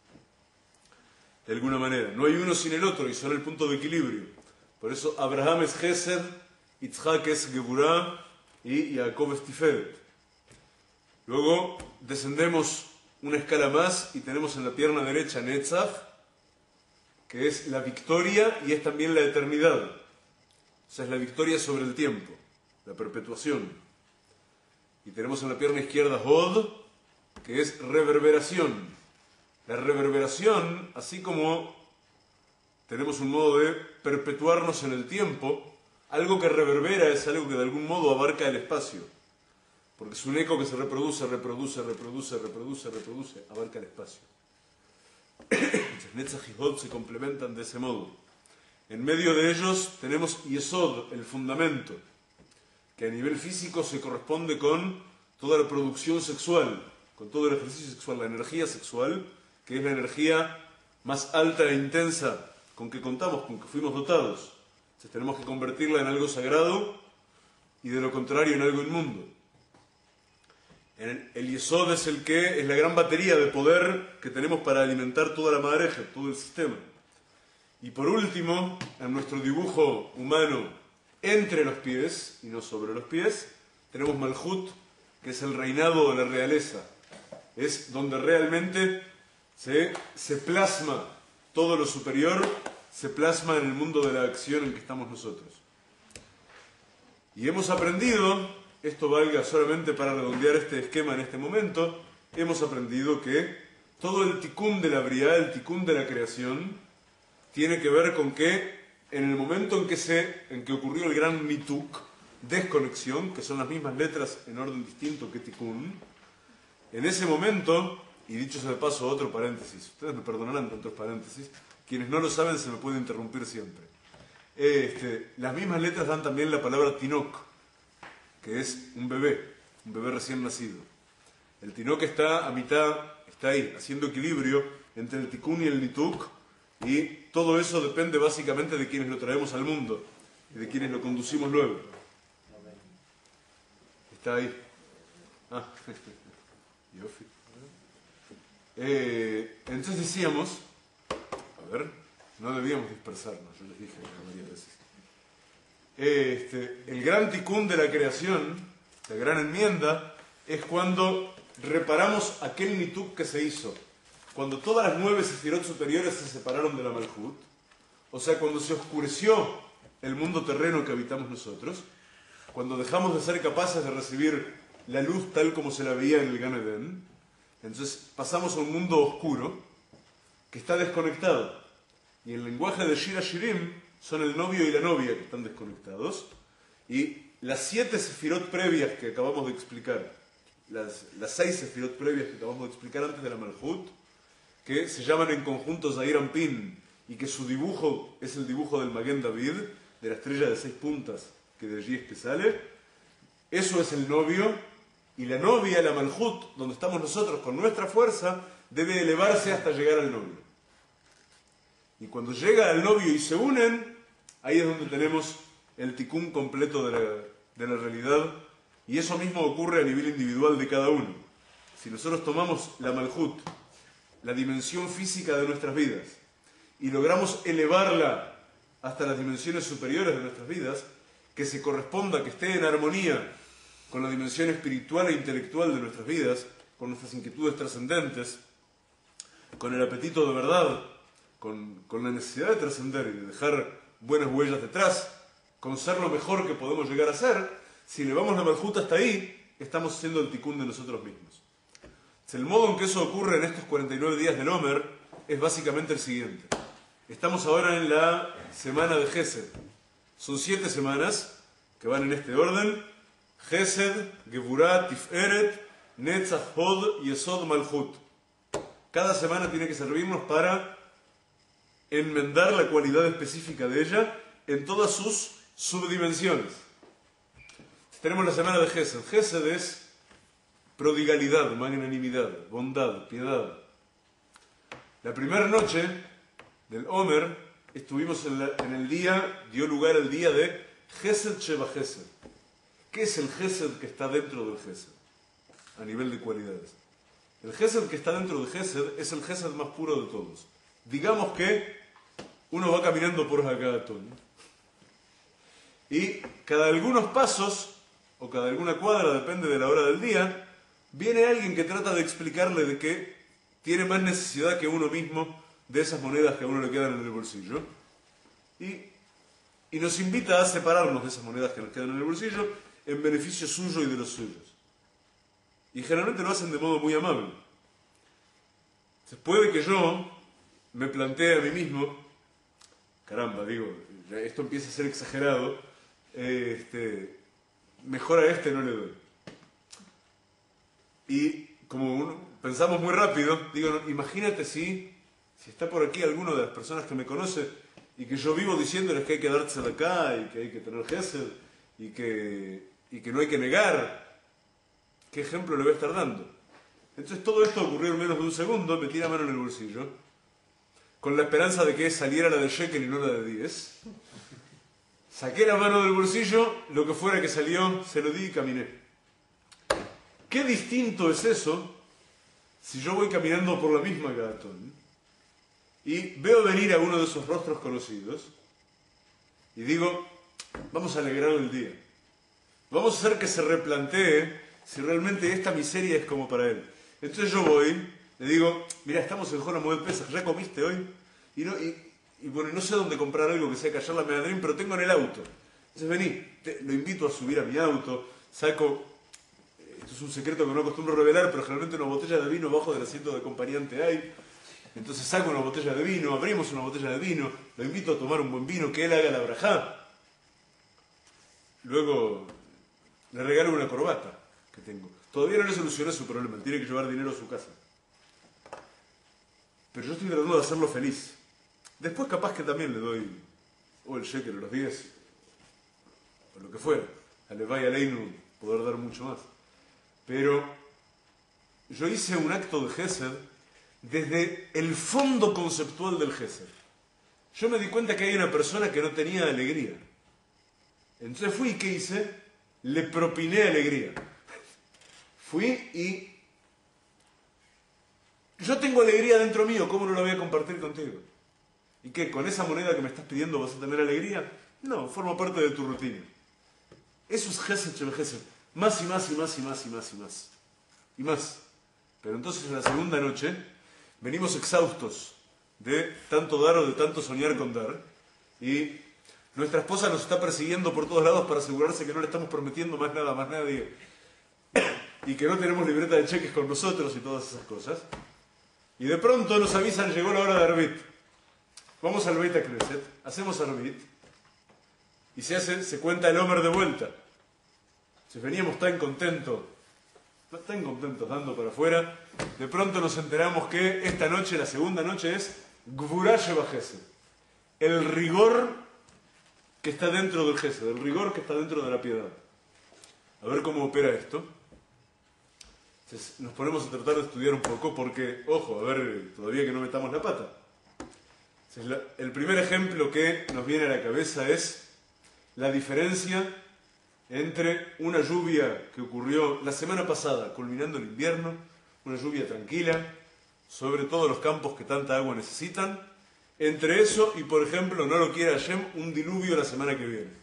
De alguna manera, no hay uno sin el otro y son el punto de equilibrio. Por eso Abraham es Gesed, Yitzhak es Geburah y Jacob es Tiferet. Luego descendemos una escala más y tenemos en la pierna derecha Netzach, que es la victoria y es también la eternidad. O sea, es la victoria sobre el tiempo, la perpetuación. Y tenemos en la pierna izquierda Hod, que es reverberación. La reverberación, así como tenemos un modo de perpetuarnos en el tiempo, algo que reverbera es algo que de algún modo abarca el espacio. Porque es un eco que se reproduce, reproduce, reproduce, reproduce, reproduce, abarca el espacio. Netzach y Hod se complementan de ese modo. En medio de ellos tenemos Yesod, el fundamento, que a nivel físico se corresponde con toda la producción sexual, con todo el ejercicio sexual, la energía sexual, que es la energía más alta e intensa con que contamos, con que fuimos dotados. Entonces tenemos que convertirla en algo sagrado y de lo contrario en algo inmundo. El Yesod es el que es la gran batería de poder que tenemos para alimentar toda la madereja, todo el sistema. Y por último, en nuestro dibujo humano entre los pies y no sobre los pies, tenemos Malhut, que es el reinado de la realeza. Es donde realmente se, se plasma todo lo superior, se plasma en el mundo de la acción en que estamos nosotros. Y hemos aprendido, esto valga solamente para redondear este esquema en este momento, hemos aprendido que todo el tikkun de la briá, el tikkun de la creación, tiene que ver con que en el momento en que, se, en que ocurrió el gran nituk, desconexión, que son las mismas letras en orden distinto que tikkun, en ese momento, y dicho sea de paso otro paréntesis, ustedes me perdonarán tantos paréntesis, quienes no lo saben se me pueden interrumpir siempre. Este, las mismas letras dan también la palabra tinok, que es un bebé, un bebé recién nacido. El tinok está a mitad, está ahí, haciendo equilibrio entre el tikkun y el nituk, y todo eso depende básicamente de quienes lo traemos al mundo y de quienes lo conducimos luego. Está ahí. Ah, yofi. Eh, entonces decíamos, a ver, no debíamos dispersarnos, yo les dije varias veces. Este, el gran tikkun de la creación, la gran enmienda, es cuando reparamos aquel nituk que se hizo. Cuando todas las nueve sefirot superiores se separaron de la Malhut, o sea, cuando se oscureció el mundo terreno que habitamos nosotros, cuando dejamos de ser capaces de recibir la luz tal como se la veía en el Gan Eden, entonces pasamos a un mundo oscuro que está desconectado. Y el lenguaje de Shir HaShirim son el novio y la novia que están desconectados. Y las siete sefirot previas que acabamos de explicar, las, las seis sefirot previas que acabamos de explicar antes de la Malhut, que se llaman en conjunto Zair Anpin, y que su dibujo es el dibujo del Maguen David, de la estrella de seis puntas, que de allí es que sale. Eso es el novio, y la novia, la Malhut, donde estamos nosotros con nuestra fuerza, debe elevarse hasta llegar al novio. Y cuando llega al novio y se unen, ahí es donde tenemos el tikkun completo de la, de la realidad, y eso mismo ocurre a nivel individual de cada uno. Si nosotros tomamos la Malhut, la dimensión física de nuestras vidas, y logramos elevarla hasta las dimensiones superiores de nuestras vidas, que se corresponda, que esté en armonía con la dimensión espiritual e intelectual de nuestras vidas, con nuestras inquietudes trascendentes, con el apetito de verdad, con, con la necesidad de trascender y de dejar buenas huellas detrás, con ser lo mejor que podemos llegar a ser, si elevamos la Malhut hasta ahí, estamos haciendo el tikkun de nosotros mismos. El modo en que eso ocurre en estos cuarenta y nueve días del Omer es básicamente el siguiente. Estamos ahora en la semana de Gesed. Son siete semanas que van en este orden: Gesed, Geburah, Tiferet, Netzach, Hod, Yesod, Malhut. Cada semana tiene que servirnos para enmendar la cualidad específica de ella en todas sus subdimensiones. Tenemos la semana de Gesed. Gesed es prodigalidad, magnanimidad, bondad, piedad. La primera noche del Omer estuvimos en, la, en el día, dio lugar el día de Gesed Sheba Gesed. ¿Qué es el Gesed que está dentro del Gesed? A nivel de cualidades. El Gesed que está dentro del Gesed es el Gesed más puro de todos. Digamos que uno va caminando por Haggaton y cada algunos pasos o cada alguna cuadra, depende de la hora del día, viene alguien que trata de explicarle de que tiene más necesidad que uno mismo de esas monedas que a uno le quedan en el bolsillo. Y, y nos invita a separarnos de esas monedas que nos quedan en el bolsillo en beneficio suyo y de los suyos. Y generalmente lo hacen de modo muy amable. Entonces puede que yo me plantee a mí mismo, caramba, digo, esto empieza a ser exagerado, eh, este, mejor a este no le doy. Y como uno, pensamos muy rápido, digo, no, imagínate si, si está por aquí alguno de las personas que me conoce y que yo vivo diciéndoles que hay que darse de acá y que hay que tener gesed y que, y que no hay que negar, ¿qué ejemplo le voy a estar dando? Entonces todo esto ocurrió en menos de un segundo, metí la mano en el bolsillo, con la esperanza de que saliera la de shekel y no la de diez. Saqué la mano del bolsillo, lo que fuera que salió, se lo di y caminé. ¿Qué distinto es eso si yo voy caminando por la misma Haggaton y veo venir a uno de esos rostros conocidos y digo, vamos a alegrar el día, vamos a hacer que se replantee si realmente esta miseria es como para él? Entonces yo voy, le digo, mira, estamos en Hol HaMoed Pesach, ¿ya comiste hoy? Y, no, y, y bueno, no sé dónde comprar algo que sea callar la Meadrim, pero tengo en el auto. Entonces vení, te, lo invito a subir a mi auto, saco... Esto es un secreto que no acostumbro revelar, pero generalmente una botella de vino abajo del asiento de acompañante hay. Entonces saco una botella de vino, abrimos una botella de vino, lo invito a tomar un buen vino, que él haga la brajá. Luego le regalo una corbata que tengo. Todavía no le solucioné su problema, él tiene que llevar dinero a su casa. Pero yo estoy tratando de hacerlo feliz. Después capaz que también le doy o el shekel o los diez, o lo que fuera. A Levay Aleinu poder dar mucho más. Pero yo hice un acto de Gesed desde el fondo conceptual del Gesed. Yo me di cuenta que hay una persona que no tenía alegría. Entonces fui y ¿qué hice? Le propiné alegría. Fui y... Yo tengo alegría dentro mío, ¿cómo no la voy a compartir contigo? ¿Y qué? ¿Con esa moneda que me estás pidiendo vas a tener alegría? No, forma parte de tu rutina. Eso es Gesed Sheba Gesed. Más y más y más y más y más y más. Y más. Pero entonces en la segunda noche venimos exhaustos de tanto dar o de tanto soñar con dar. Y nuestra esposa nos está persiguiendo por todos lados para asegurarse que no le estamos prometiendo más nada, más nadie. Y que no tenemos libreta de cheques con nosotros y todas esas cosas. Y de pronto nos avisan, llegó la hora de Arbit. vamos al Beit HaKnesset, hacemos Arbit, y se hace, se cuenta el Omer de vuelta. Si veníamos tan contentos, tan contentos dando para afuera, de pronto nos enteramos que esta noche, la segunda noche, es Gvurá Sheba Gesed, el rigor que está dentro del Gesed, el rigor que está dentro de la piedad. A ver cómo opera esto. Entonces, nos ponemos a tratar de estudiar un poco porque, ojo, a ver, todavía que no metamos la pata. Entonces, la, el primer ejemplo que nos viene a la cabeza es la diferencia entre una lluvia que ocurrió la semana pasada, culminando el invierno, una lluvia tranquila, sobre todos los campos que tanta agua necesitan, entre eso y, por ejemplo, no lo quiera Hashem, un diluvio la semana que viene.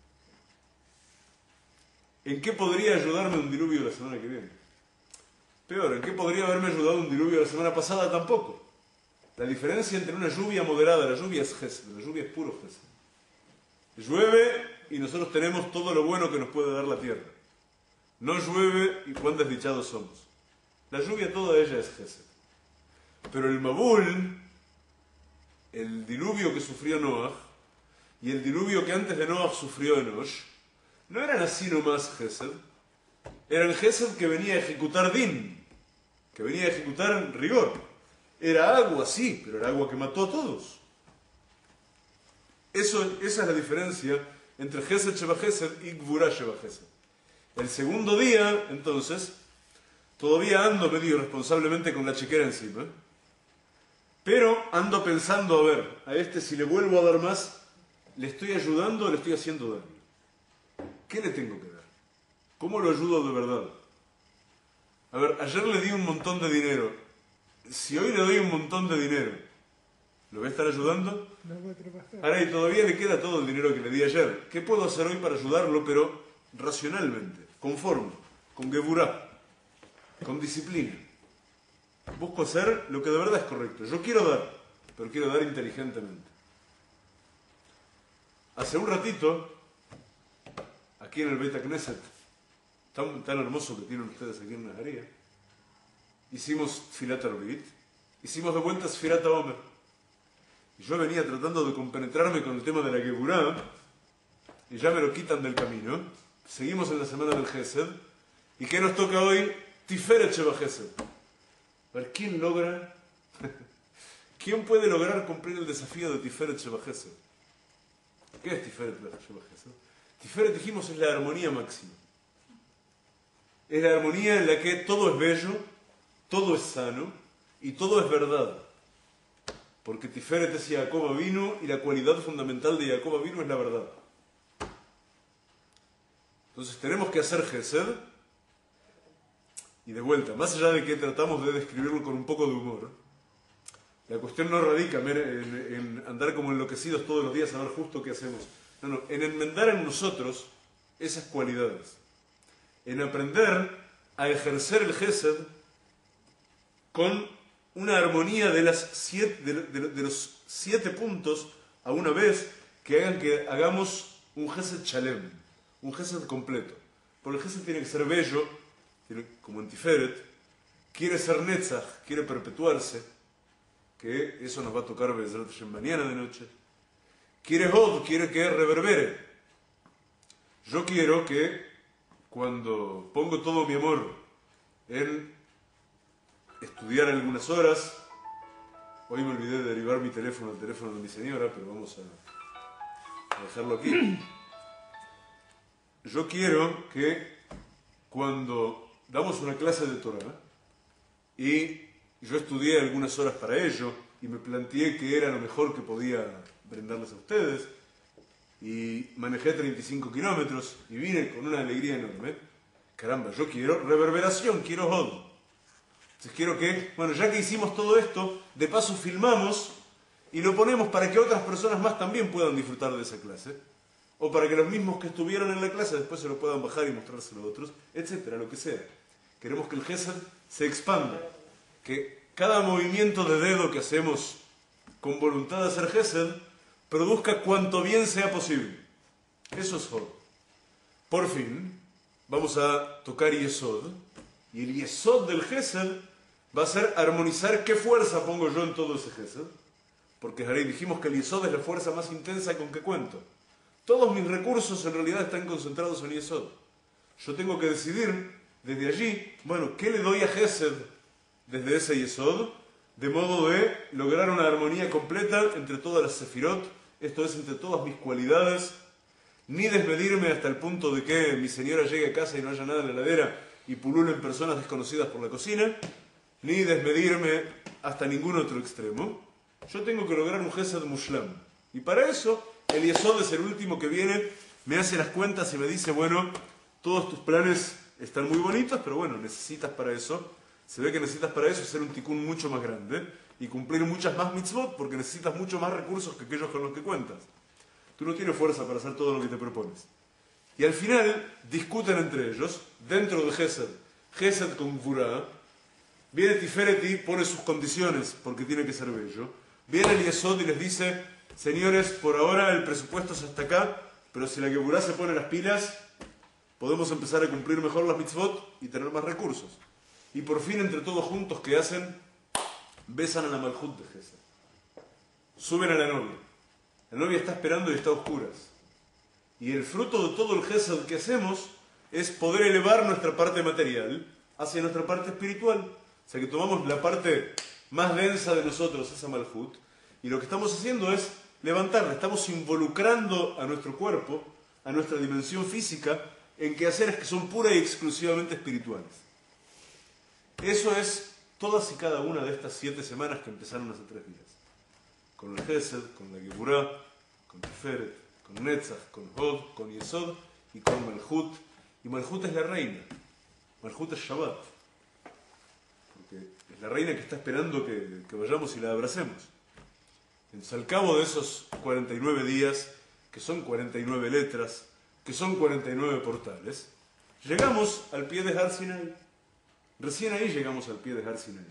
¿En qué podría ayudarme un diluvio la semana que viene? Peor, ¿en qué podría haberme ayudado un diluvio la semana pasada? Tampoco. La diferencia entre una lluvia moderada, la lluvia es Gesed, la lluvia es puro Gesed. Llueve y nosotros tenemos todo lo bueno que nos puede dar la tierra. No llueve y cuán desdichados somos. La lluvia toda ella es Gesed. Pero el Mabul, el diluvio que sufrió Noach, y el diluvio que antes de Noach sufrió Enosh, no eran así nomás Gesed, eran Gesed que venía a ejecutar Din, que venía a ejecutar rigor. Era agua, sí, pero era agua que mató a todos. Eso, esa es la diferencia entre Gesed Sheba Gesed y Gvurá Sheba Gesed. El segundo día, entonces, todavía ando medio irresponsablemente con la chequera encima, ¿eh? Pero ando pensando, a ver, a este si le vuelvo a dar más, ¿le estoy ayudando o le estoy haciendo daño? ¿Qué le tengo que dar? ¿Cómo lo ayudo de verdad? A ver, ayer le di un montón de dinero. Si hoy le doy un montón de dinero, ¿lo voy a estar ayudando? Ahora, y todavía le queda todo el dinero que le di ayer. ¿Qué puedo hacer hoy para ayudarlo, pero racionalmente, con forma, con Gevurá, con disciplina? Busco hacer lo que de verdad es correcto. Yo quiero dar, pero quiero dar inteligentemente. Hace un ratito, aquí en el Beit HaKnesset, tan, tan hermoso que tienen ustedes aquí en Naharía, hicimos Tfilat Arbit, hicimos de vuelta Sfirat Omer. Y yo venía tratando de compenetrarme con el tema de la Gevurá, y ya me lo quitan del camino. Seguimos en la semana del Gesed, y ¿qué nos toca hoy? Tiferet Sheba Gesed. A ver, ¿quién logra? ¿Quién puede lograr cumplir el desafío de Tiferet Sheba Gesed? ¿Qué es Tiferet Sheba Gesed? Tiferet, dijimos, es la armonía máxima. Es la armonía en la que todo es bello, todo es sano y todo es verdad. Porque Tiferet es Jacob Avinu y la cualidad fundamental de Jacob Avinu es la verdad. Entonces tenemos que hacer Gesed. Y de vuelta, más allá de que tratamos de describirlo con un poco de humor, la cuestión no radica en, en, en andar como enloquecidos todos los días a ver justo qué hacemos. No, no, en enmendar en nosotros esas cualidades. En aprender a ejercer el Gesed con una armonía de, las siete, de, de, de los siete puntos a una vez que hagan que hagamos un Gesed Shalem, un Gesed completo. Porque el Gesed tiene que ser bello, como en Tiferet, quiere ser Netzach, quiere perpetuarse, que eso nos va a tocar mañana de noche. Quiere Hod, quiere que reverbere. Yo quiero que cuando pongo todo mi amor en estudiar algunas horas, hoy me olvidé de derivar mi teléfono al teléfono de mi señora, pero vamos a dejarlo aquí. Yo quiero que cuando damos una clase de Torah y yo estudié algunas horas para ello y me planteé que era lo mejor que podía brindarles a ustedes y manejé treinta y cinco kilómetros y vine con una alegría enorme. Caramba, yo quiero reverberación, quiero Hod. Entonces quiero que, bueno, ya que hicimos todo esto, de paso filmamos y lo ponemos para que otras personas más también puedan disfrutar de esa clase. O para que los mismos que estuvieron en la clase después se lo puedan bajar y mostrárselo a otros, etcétera, lo que sea. Queremos que el Gesed se expanda, que cada movimiento de dedo que hacemos con voluntad de hacer Gesed produzca cuanto bien sea posible. Eso es Hod. Por fin, vamos a tocar Yesod, y el Yesod del Gesed va a ser armonizar qué fuerza pongo yo en todo ese Gesed, porque Harei dijimos que el Yesod es la fuerza más intensa con que cuento. Todos mis recursos en realidad están concentrados en Yesod. Yo tengo que decidir desde allí, bueno, ¿qué le doy a Gesed desde ese Yesod? De modo de lograr una armonía completa entre todas las Sefirot, esto es, entre todas mis cualidades, ni desmedirme hasta el punto de que mi señora llegue a casa y no haya nada en la heladera y pululen personas desconocidas por la cocina, ni desmedirme hasta ningún otro extremo. Yo tengo que lograr un Gesed Mushlam. Y para eso, el Yesod es el último que viene, me hace las cuentas y me dice, bueno, todos tus planes están muy bonitos, pero bueno, necesitas para eso, se ve que necesitas para eso hacer un tikkun mucho más grande y cumplir muchas más mitzvot, porque necesitas mucho más recursos que aquellos con los que cuentas. Tú no tienes fuerza para hacer todo lo que te propones. Y al final discuten entre ellos, dentro de Gesed, Gesed con Gvurá. Viene Tiferet y pone sus condiciones, porque tiene que ser bello. Viene el Yesod y les dice, señores, por ahora el presupuesto es hasta acá, pero si la Gvurá se pone las pilas, podemos empezar a cumplir mejor las mitzvot y tener más recursos. Y por fin, entre todos juntos, ¿qué hacen? Besan a la Malhut de Gesed. Suben a la novia. La novia está esperando y está a oscuras. Y el fruto de todo el Gesed que hacemos es poder elevar nuestra parte material hacia nuestra parte espiritual. O sea que tomamos la parte más densa de nosotros, esa Malhut, y lo que estamos haciendo es levantarla. Estamos involucrando a nuestro cuerpo, a nuestra dimensión física, en quehaceres que son pura y exclusivamente espirituales. Eso es todas y cada una de estas siete semanas que empezaron hace tres días. Con el Gesed, con la Gevurá, con Tiferet, con Netzach, con Hod, con Yesod y con Malhut. Y Malhut es la reina. Malhut es Shabbat. Porque es la reina que está esperando que, que vayamos y la abracemos. Entonces, al cabo de esos cuarenta y nueve días, que son cuarenta y nueve letras, que son cuarenta y nueve portales, llegamos al pie de Har Sinai. Recién ahí llegamos al pie de Har Sinai.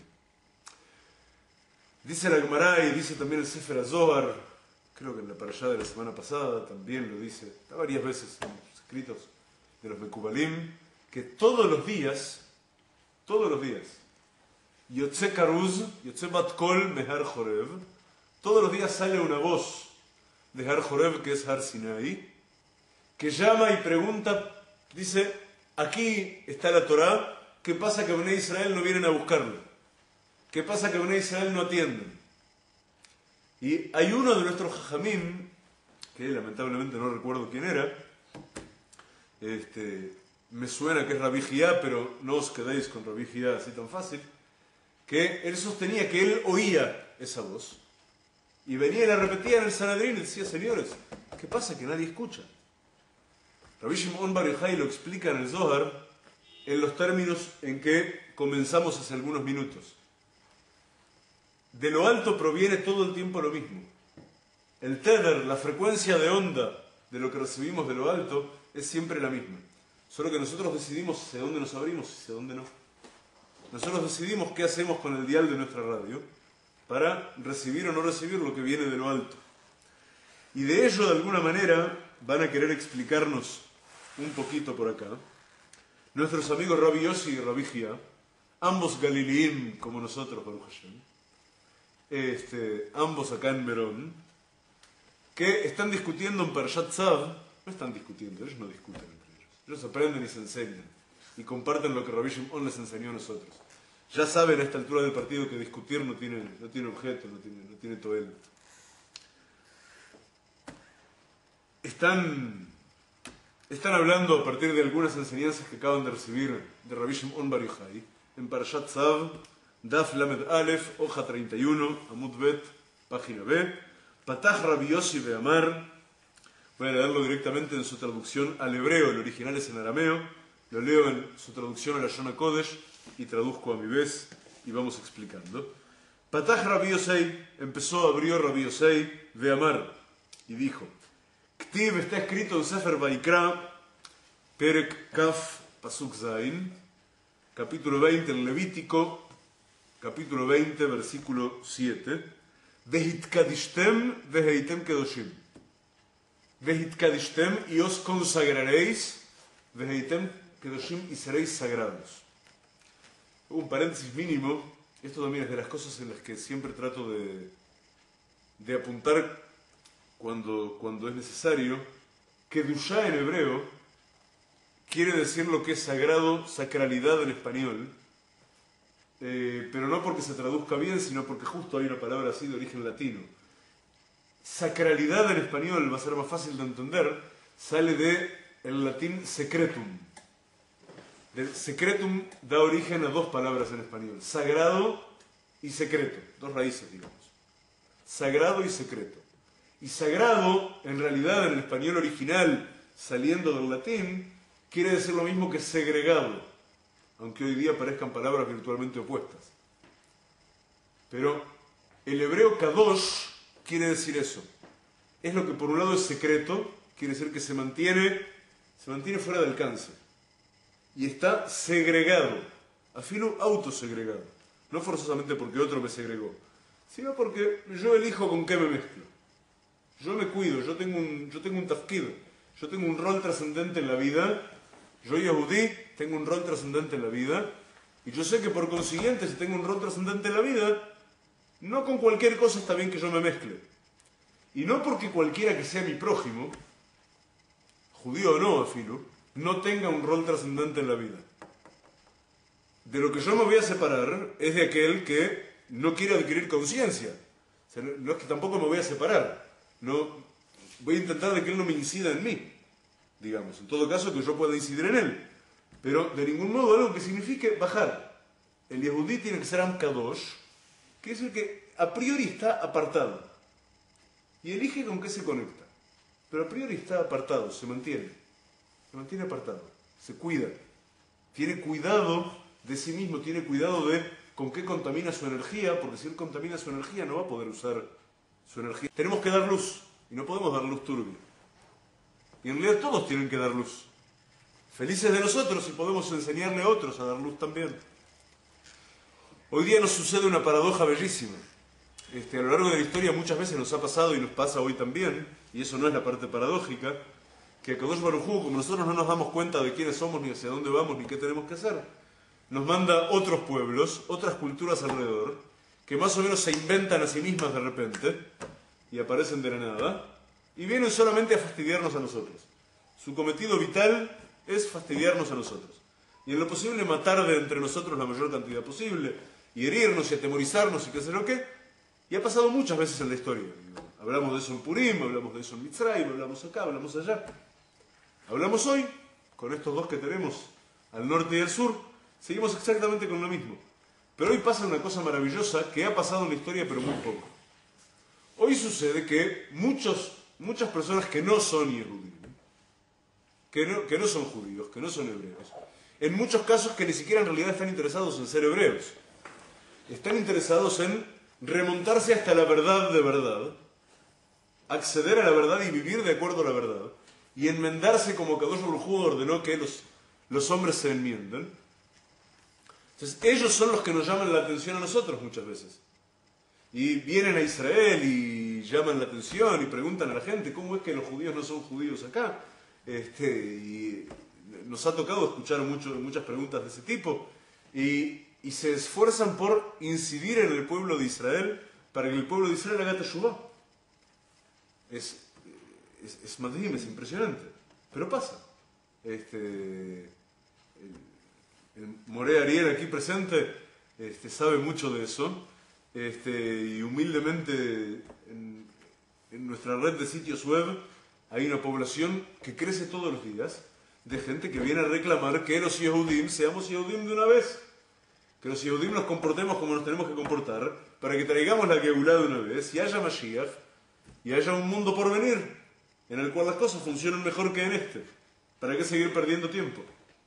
Dice la Gemara y dice también el Sefer HaZohar, creo que en la parashá de la semana pasada también lo dice, está varias veces en los escritos de los Mekubalim, que todos los días, todos los días, Yotze Karuz, Yotze Bat Kol Mehar Jorev, todos los días sale una voz de Har Jorev, que es Har Sinai, que llama y pregunta, dice, aquí está la Torá, ¿qué pasa que Bnei Israel no vienen a buscarlo? ¿Qué pasa que Bnei Israel no atienden? Y hay uno de nuestros Jajamim, que lamentablemente no recuerdo quién era, este, me suena que es Rabbi Jia, pero no os quedéis con Rabbi Jia así tan fácil, que él sostenía que él oía esa voz, y venía y la repetía en el Sanedrín y decía, señores, ¿qué pasa que nadie escucha? Rabbi Shimon Bar Yochai lo explica en el Zohar en los términos en que comenzamos hace algunos minutos. De lo alto proviene todo el tiempo lo mismo. El tether, la frecuencia de onda de lo que recibimos de lo alto, es siempre la misma. Solo que nosotros decidimos hacia dónde nos abrimos y hacia dónde no. Nosotros decidimos qué hacemos con el dial de nuestra radio para recibir o no recibir lo que viene de lo alto. Y de ello, de alguna manera, van a querer explicarnos un poquito por acá nuestros amigos Rabbi Yossi y Rabbi Jia, ambos Galileim como nosotros, Baruch Hashem, este, ambos acá en Merón, que están discutiendo en Parashat Tzav. No están discutiendo, ellos no discuten entre ellos. Ellos aprenden y se enseñan y comparten lo que Rabbi Shimon les enseñó a nosotros. Ya saben a esta altura del partido que discutir no tiene, no tiene objeto, no tiene, no tiene toel. Están, están hablando a partir de algunas enseñanzas que acaban de recibir de Rabbi Shimon Bar Yochai en Parashat Tzav, Daf Lamed Aleph, hoja treinta y uno, Amud Bet, página B. Patach Rabbi Yossi Beamar. Voy a leerlo directamente en su traducción al hebreo, el original es en arameo. Lo leo en su traducción a la Shona Kodesh y traduzco a mi vez y vamos explicando. Patach Rabbi Yosei, empezó, abrió Rabbi Yosei Beamar y dijo: Ktiv, está escrito en Sefer Vaikra, Perek Kaf Pasuk Zain, capítulo veinte en Levítico, capítulo veinte, versículo siete. Vehitkadishtem veheitem kedoshim. Vehitkadishtem, y os consagraréis, veheitem kedoshim, y seréis sagrados. Un paréntesis mínimo, esto también es de las cosas en las que siempre trato de, de apuntar cuando, cuando es necesario, que Kedushá en hebreo quiere decir lo que es sagrado, sacralidad en español, eh, pero no porque se traduzca bien, sino porque justo hay una palabra así de origen latino. Sacralidad en español, va a ser más fácil de entender, sale de el latín secretum. Del secretum da origen a dos palabras en español, sagrado y secreto, dos raíces, digamos. Sagrado y secreto. Y sagrado, en realidad, en el español original, saliendo del latín, quiere decir lo mismo que segregado, aunque hoy día parezcan palabras virtualmente opuestas. Pero el hebreo kadosh quiere decir eso. Es lo que por un lado es secreto, quiere decir que se mantiene, se mantiene fuera de alcance. Y está segregado, afilo autosegregado. No forzosamente porque otro me segregó, sino porque yo elijo con qué me mezclo. Yo me cuido, yo tengo un, yo tengo un tafkid, yo tengo un rol trascendente en la vida. Yo, Yehudí, tengo un rol trascendente en la vida. Y yo sé que por consiguiente, si tengo un rol trascendente en la vida, no con cualquier cosa está bien que yo me mezcle. Y no porque cualquiera que sea mi prójimo, judío o no, afilo, no tenga un rol trascendente en la vida. De lo que yo me voy a separar es de aquel que no quiere adquirir conciencia. O sea, no es que tampoco me voy a separar. No, voy a intentar de que él no me incida en mí, digamos. En todo caso, que yo pueda incidir en él. Pero de ningún modo algo que signifique bajar. El Yehudí tiene que ser Am Kadosh, que es el que a priori está apartado. Y elige con qué se conecta. Pero a priori está apartado, se mantiene. Se mantiene apartado, se cuida. Tiene cuidado de sí mismo, tiene cuidado de con qué contamina su energía, porque si él contamina su energía no va a poder usar su energía. Tenemos que dar luz, y no podemos dar luz turbia. Y en realidad todos tienen que dar luz. Felices de nosotros si podemos enseñarle a otros a dar luz también. Hoy día nos sucede una paradoja bellísima. Este, a lo largo de la historia muchas veces nos ha pasado y nos pasa hoy también, y eso no es la parte paradójica, que Kadosh Baruj Hu, como nosotros no nos damos cuenta de quiénes somos, ni hacia dónde vamos, ni qué tenemos que hacer, nos manda otros pueblos, otras culturas alrededor, que más o menos se inventan a sí mismas de repente, y aparecen de la nada, y vienen solamente a fastidiarnos a nosotros. Su cometido vital es fastidiarnos a nosotros. Y en lo posible matar de entre nosotros la mayor cantidad posible, y herirnos y atemorizarnos y qué sé lo qué. Y ha pasado muchas veces en la historia. Hablamos de eso en Purim, hablamos de eso en Mitzrayim, hablamos acá, hablamos allá. Hablamos hoy, con estos dos que tenemos al norte y al sur, seguimos exactamente con lo mismo. Pero hoy pasa una cosa maravillosa que ha pasado en la historia pero muy poco. Hoy sucede que muchos, muchas personas que no son Yehudí, que no, que no son judíos, que no son hebreos, en muchos casos que ni siquiera en realidad están interesados en ser hebreos, están interesados en remontarse hasta la verdad de verdad, acceder a la verdad y vivir de acuerdo a la verdad, y enmendarse como Kadosh Baruj Hu ordenó que los, los hombres se enmienden. Entonces ellos son los que nos llaman la atención a nosotros muchas veces. Y vienen a Israel y llaman la atención y preguntan a la gente cómo es que los judíos no son judíos acá. Este, y nos ha tocado escuchar mucho, muchas preguntas de ese tipo. Y, y se esfuerzan por incidir en el pueblo de Israel para que el pueblo de Israel haga teshuvá. Es, es, es madhim, es impresionante. Pero pasa. Este, el, el Moré Ariel aquí presente este, sabe mucho de eso. Este, y humildemente en, en nuestra red de sitios web hay una población que crece todos los días de gente que viene a reclamar que los Yehudim seamos Yehudim de una vez, que los Yehudim nos comportemos como nos tenemos que comportar para que traigamos la Geulah de una vez y haya Mashiach y haya un mundo por venir en el cual las cosas funcionan mejor que en este. ¿Para qué seguir perdiendo tiempo?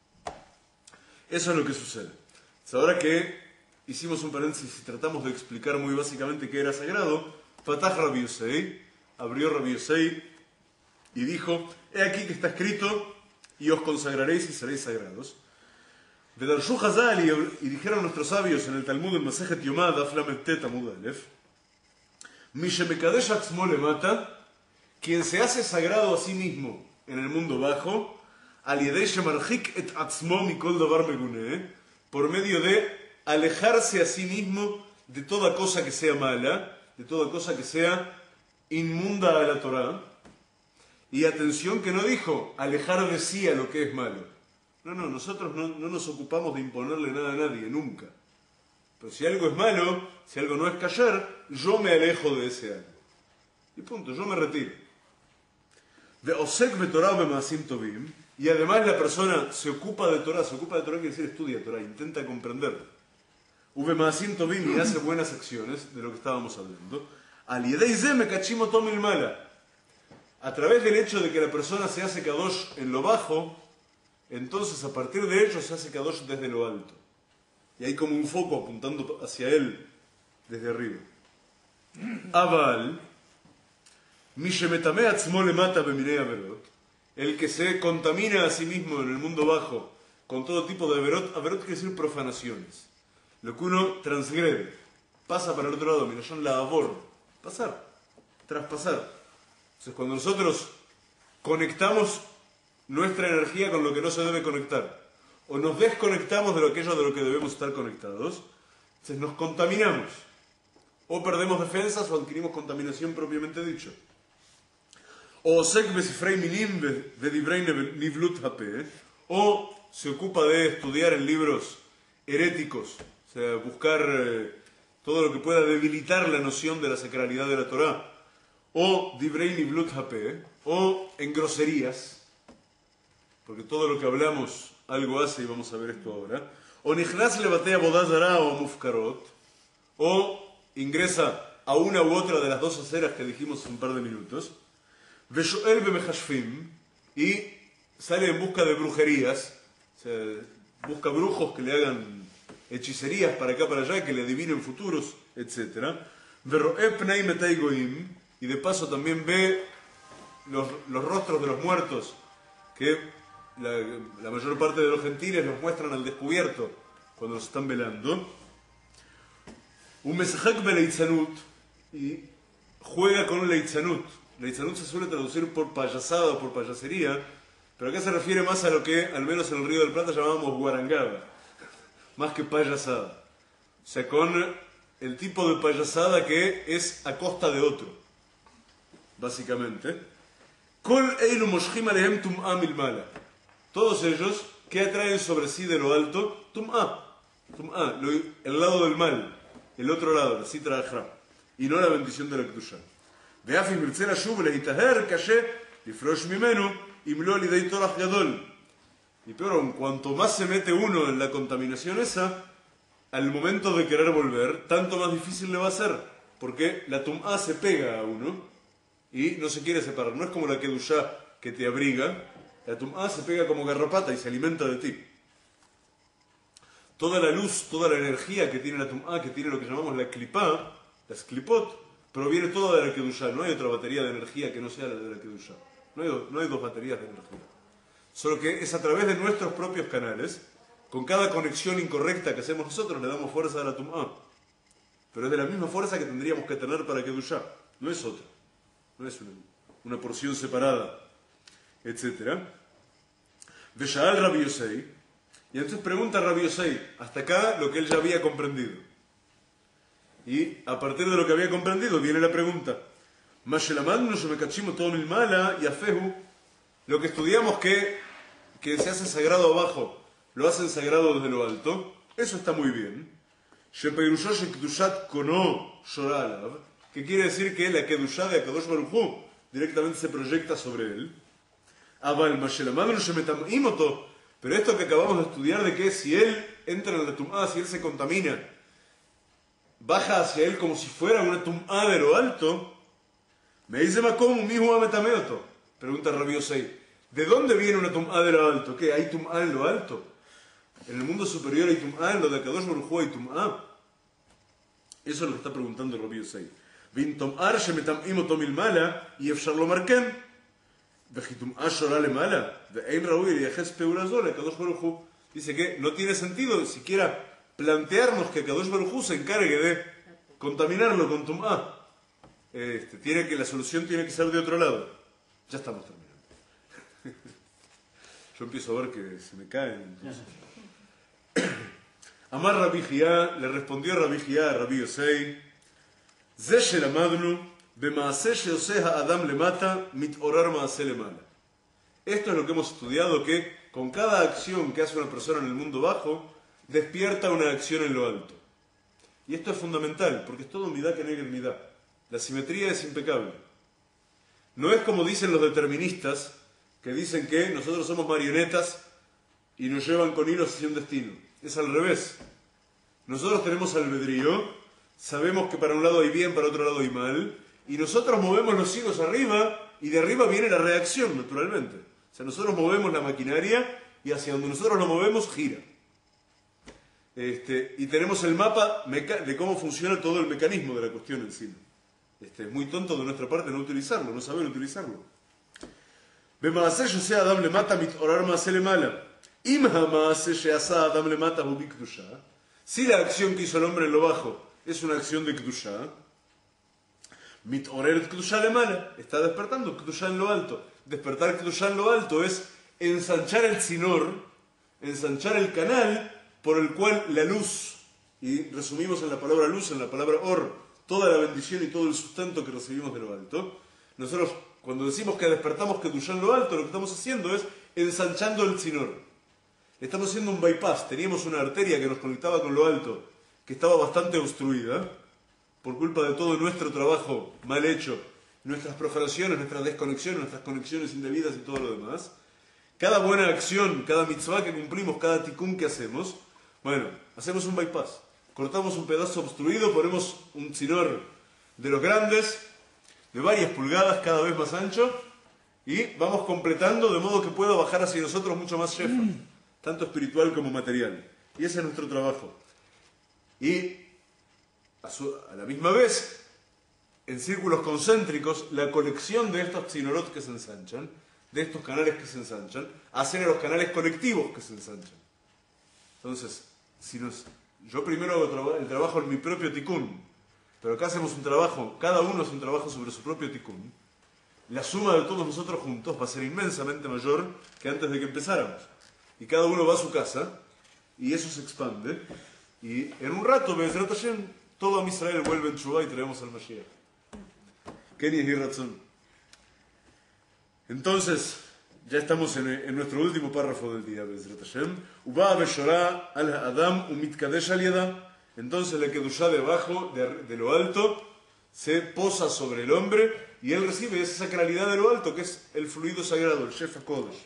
Eso es lo que sucede. Es ahora que hicimos un paréntesis y tratamos de explicar muy básicamente qué era sagrado. Fatah Rabbi Yosei, abrió Rabbi Yosei y dijo: he aquí que está escrito, y os consagraréis y seréis sagrados. De Darshu Hazal, y dijeron nuestros sabios en el Talmud en Masejet Yomá, Daf Lamed Tet Amud Alef, Mishemekadesh atzmo lemata, quien se hace sagrado a sí mismo en el mundo bajo, al yedei shemarchik et atzmo mikol davar meguneh, por medio de alejarse a sí mismo de toda cosa que sea mala, de toda cosa que sea inmunda a la Torá. Y atención que no dijo alejar de sí a lo que es malo. No, no, nosotros no, no nos ocupamos de imponerle nada a nadie, nunca. Pero si algo es malo, si algo no es kasher, yo me alejo de ese algo. Y punto, yo me retiro. De osek betorah bemaasim tovim. Y además la persona se ocupa de Torah, se ocupa de Torah quiere decir estudia Torah, intenta comprender. Ubemaasim tovim y hace buenas acciones, de lo que estábamos hablando. Al yedei ze mekachim oto milmala. A través del hecho de que la persona se hace kadosh en lo bajo, entonces a partir de ello se hace kadosh desde lo alto. Y hay como un foco apuntando hacia él desde arriba. Aval, mishemetame atzmo lemata beminei averot, el que se contamina a sí mismo en el mundo bajo con todo tipo de averot, averot quiere decir profanaciones. Lo que uno transgrede, pasa para el otro lado, mirayón la avor, pasar, traspasar. Entonces, cuando nosotros conectamos nuestra energía con lo que no se debe conectar, o nos desconectamos de aquello de lo que debemos estar conectados, entonces nos contaminamos, o perdemos defensas o adquirimos contaminación propiamente dicho. O se ocupa de estudiar en libros heréticos, o sea, buscar eh, todo lo que pueda debilitar la noción de la sacralidad de la Torá, o divrei nivlut hape, o en groserías, porque todo lo que hablamos algo hace y vamos a ver esto ahora, o nichnas levate avodah zara o mufkarot, o ingresa a una u otra de las dos aceras que dijimos hace un par de minutos, veshoel bemechashfim, y sale en busca de brujerías, o sea, busca brujos que le hagan hechicerías para acá para allá, que le adivinen futuros, etcétera. Verroe pnei metei goim, y de paso también ve los, los rostros de los muertos, que la, la mayor parte de los gentiles los muestran al descubierto cuando los están velando. Un mesajak beleitzanut, y juega con leitzanut. Leitzanut se suele traducir por payasada o por payasería, pero acá se refiere más a lo que, al menos en el Río del Plata, llamábamos guarangada, más que payasada. O sea, con el tipo de payasada que es a costa de otro, básicamente. Kol eilu moshchim alehem tum'a milmala. Todos ellos que atraen sobre sí de lo alto tum'a, tum'a, el lado del mal, el otro lado, la sitra ajra, y no la bendición de la kedusha. Ve'af im yirtze lashuv leitaher kashe lifrosh mimenu im lo lidei torah gadol. Y peor aún, cuanto más se mete uno en la contaminación esa, al momento de querer volver, tanto más difícil le va a ser, porque la tum'a se pega a uno y no se quiere separar. No es como la kedusha que te abriga, la tum'a se pega como garrapata y se alimenta de ti. Toda la luz, toda la energía que tiene la tum'a, que tiene lo que llamamos la klipá, las klipot, proviene toda de la kedusha. No hay otra batería de energía que no sea la de la kedusha. No hay, no hay dos baterías de energía. Solo que es a través de nuestros propios canales, con cada conexión incorrecta que hacemos nosotros, le damos fuerza a la tum'a. Pero es de la misma fuerza que tendríamos que tener para kedusha. No es otra. No es una, una porción separada, etcétera. Veshaal Rabbi Yosei, y entonces pregunta Rabbi Yosei, hasta acá lo que él ya había comprendido. Y a partir de lo que había comprendido viene la pregunta. Lo que estudiamos que, que se hace sagrado abajo, lo hacen sagrado desde lo alto, eso está muy bien. Que quiere decir que la Kedushá de Akadosh Baruj Hu directamente se proyecta sobre él. Pero esto que acabamos de estudiar de que si él entra en la tum'a, si él se contamina, baja hacia él como si fuera una tum'a de lo alto, me dice Makom, mi huwa metameoto. Pregunta Rabbi Yosei, ¿de dónde viene una tum'a de lo alto? ¿Qué? ¿Hay tum'a en lo alto? En el mundo superior hay tum'a, en lo de Akadosh Baruj Hu hay tum'a. Eso es lo que está preguntando Rabbi Yosei. Vintom'ar shemetam'im oto milmala y efshar lo marken. Dice que no tiene sentido siquiera plantearnos que Kadosh Baruj Hu se encargue de contaminarlo con tum'a. Este, tiene que, la solución tiene que ser de otro lado. Ya estamos terminando. Yo empiezo a ver que se me caen. Amar Rabbi Jia, le respondió Rabbi Jia a Rabbi Yosei, Ze shelamadnu Bemaaseh sheoseh ha'adam lemata mitorar maaseh lemala. Esto es lo que hemos estudiado, que con cada acción que hace una persona en el mundo bajo, despierta una acción en lo alto. Y esto es fundamental, porque es todo midá que negue midá. La simetría es impecable. No es como dicen los deterministas, que dicen que nosotros somos marionetas y nos llevan con hilos hacia un destino. Es al revés. Nosotros tenemos albedrío, sabemos que para un lado hay bien, para otro lado hay mal, y nosotros movemos los hilos arriba, y de arriba viene la reacción, naturalmente. O sea, nosotros movemos la maquinaria, y hacia donde nosotros lo movemos, gira. Este, y tenemos el mapa de cómo funciona todo el mecanismo de la cuestión en sí. Este, es muy tonto de nuestra parte no utilizarlo, no saber utilizarlo. Bemaaseh sheoseh ha'adam lemata mitorar maaseh lemala. Im ha'maaseh she'asa ha'adam lemata hu bikdusha. Si la acción que hizo el hombre en lo bajo es una acción de Kedusha, mitorer Kedusha lemala, está despertando Kedusha en lo alto. Despertar Kedusha en lo alto es ensanchar el sinor, ensanchar el canal por el cual la luz, y resumimos en la palabra luz, en la palabra or, toda la bendición y todo el sustento que recibimos de lo alto. Nosotros, cuando decimos que despertamos Kedusha en lo alto, lo que estamos haciendo es ensanchando el sinor. Estamos haciendo un bypass. Teníamos una arteria que nos conectaba con lo alto, que estaba bastante obstruida, por culpa de todo nuestro trabajo mal hecho, nuestras profanaciones, nuestras desconexiones, nuestras conexiones indebidas y todo lo demás. Cada buena acción, cada mitzvah que cumplimos, cada tikkun que hacemos, bueno, hacemos un bypass. Cortamos un pedazo obstruido, ponemos un sinor de los grandes, de varias pulgadas, cada vez más ancho, y vamos completando de modo que pueda bajar hacia nosotros mucho más shefa, mm. tanto espiritual como material. Y ese es nuestro trabajo. Y a, su, a la misma vez, en círculos concéntricos, la colección de estos sinorot que se ensanchan, de estos canales que se ensanchan, hacen a los canales colectivos que se ensanchan. Entonces, si nos, yo primero hago traba, el trabajo en mi propio tikkun, pero acá hacemos un trabajo, cada uno hace un trabajo sobre su propio tikkun, la suma de todos nosotros juntos va a ser inmensamente mayor que antes de que empezáramos. Y cada uno va a su casa, y eso se expande, y en un rato, Be'ezrat Hashem, todo Am Israel vuelve en Teshuvá y traemos al Mashiach. Kenny y razón. Entonces, ya estamos en, en nuestro último párrafo del día, Be'ezrat Hashem. Uba be'shorá al ha'adam umitkadesh al yada. Entonces la Kedushá debajo, de, de lo alto, se posa sobre el hombre y él recibe esa sacralidad de lo alto, que es el fluido sagrado, el Shefa Kodesh.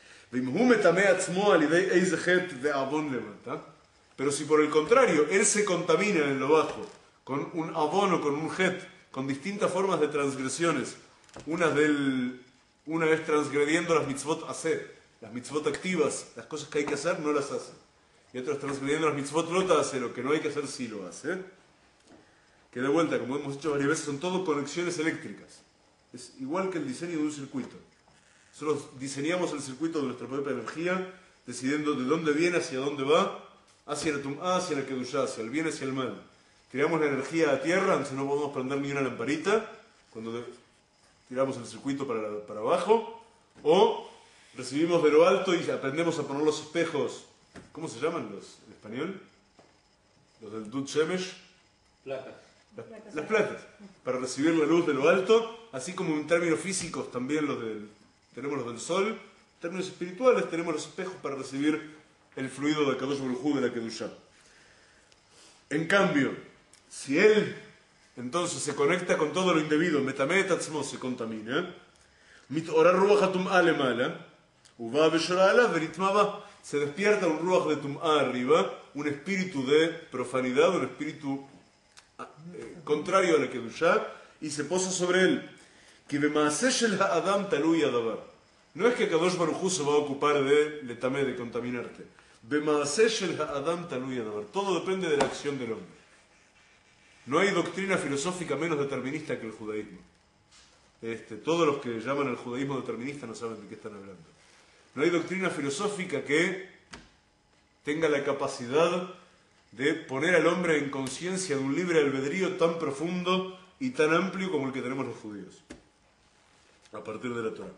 Pero si por el contrario, él se contamina en lo bajo, con un abono, con un het, con distintas formas de transgresiones, una, del, una es transgrediendo las mitzvot hacer, las mitzvot activas, las cosas que hay que hacer, no las hace. Y otros transgrediendo las mitzvot lota hace, lo que no hay que hacer, sí lo hace. Que de vuelta, como hemos dicho varias veces, son todo conexiones eléctricas. Es igual que el diseño de un circuito. Nosotros diseñamos el circuito de nuestra propia energía, decidiendo de dónde viene, hacia dónde va, hacia la tum'a, hacia la kedushá, hacia el bien, hacia el mal. Tiramos la energía a tierra, entonces no podemos prender ni una lamparita, cuando tiramos el circuito para, para abajo, o recibimos de lo alto y aprendemos a poner los espejos, ¿cómo se llaman los en español? Los del Dut Shemesh. Placas. Las, las placas, para recibir la luz de lo alto, así como en términos físicos también los del, tenemos los del sol, en términos espirituales tenemos los espejos para recibir el fluido de Kadosh Baruj Hu, de la Kedushá. En cambio, si él entonces se conecta con todo lo indebido, Metamet Atzmo se contamina, Mitorar Ruach HaTum'a lemala, Uva Beshora Alav Veritmava, se despierta un Ruach de Tum'a arriba, un espíritu de profanidad, un espíritu eh, contrario a la Kedushá, y se posa sobre él. Que Bemaaseh shel ha'adam talui adavar. No es que Kadosh Baruj Hu se va a ocupar de letamé, de contaminarte. Bemaaseh shel ha'adam talui adavar. Todo depende de la acción del hombre. No hay doctrina filosófica menos determinista que el judaísmo. Este, todos los que llaman al judaísmo determinista no saben de qué están hablando. No hay doctrina filosófica que tenga la capacidad de poner al hombre en conciencia de un libre albedrío tan profundo y tan amplio como el que tenemos los judíos, a partir de la Torah.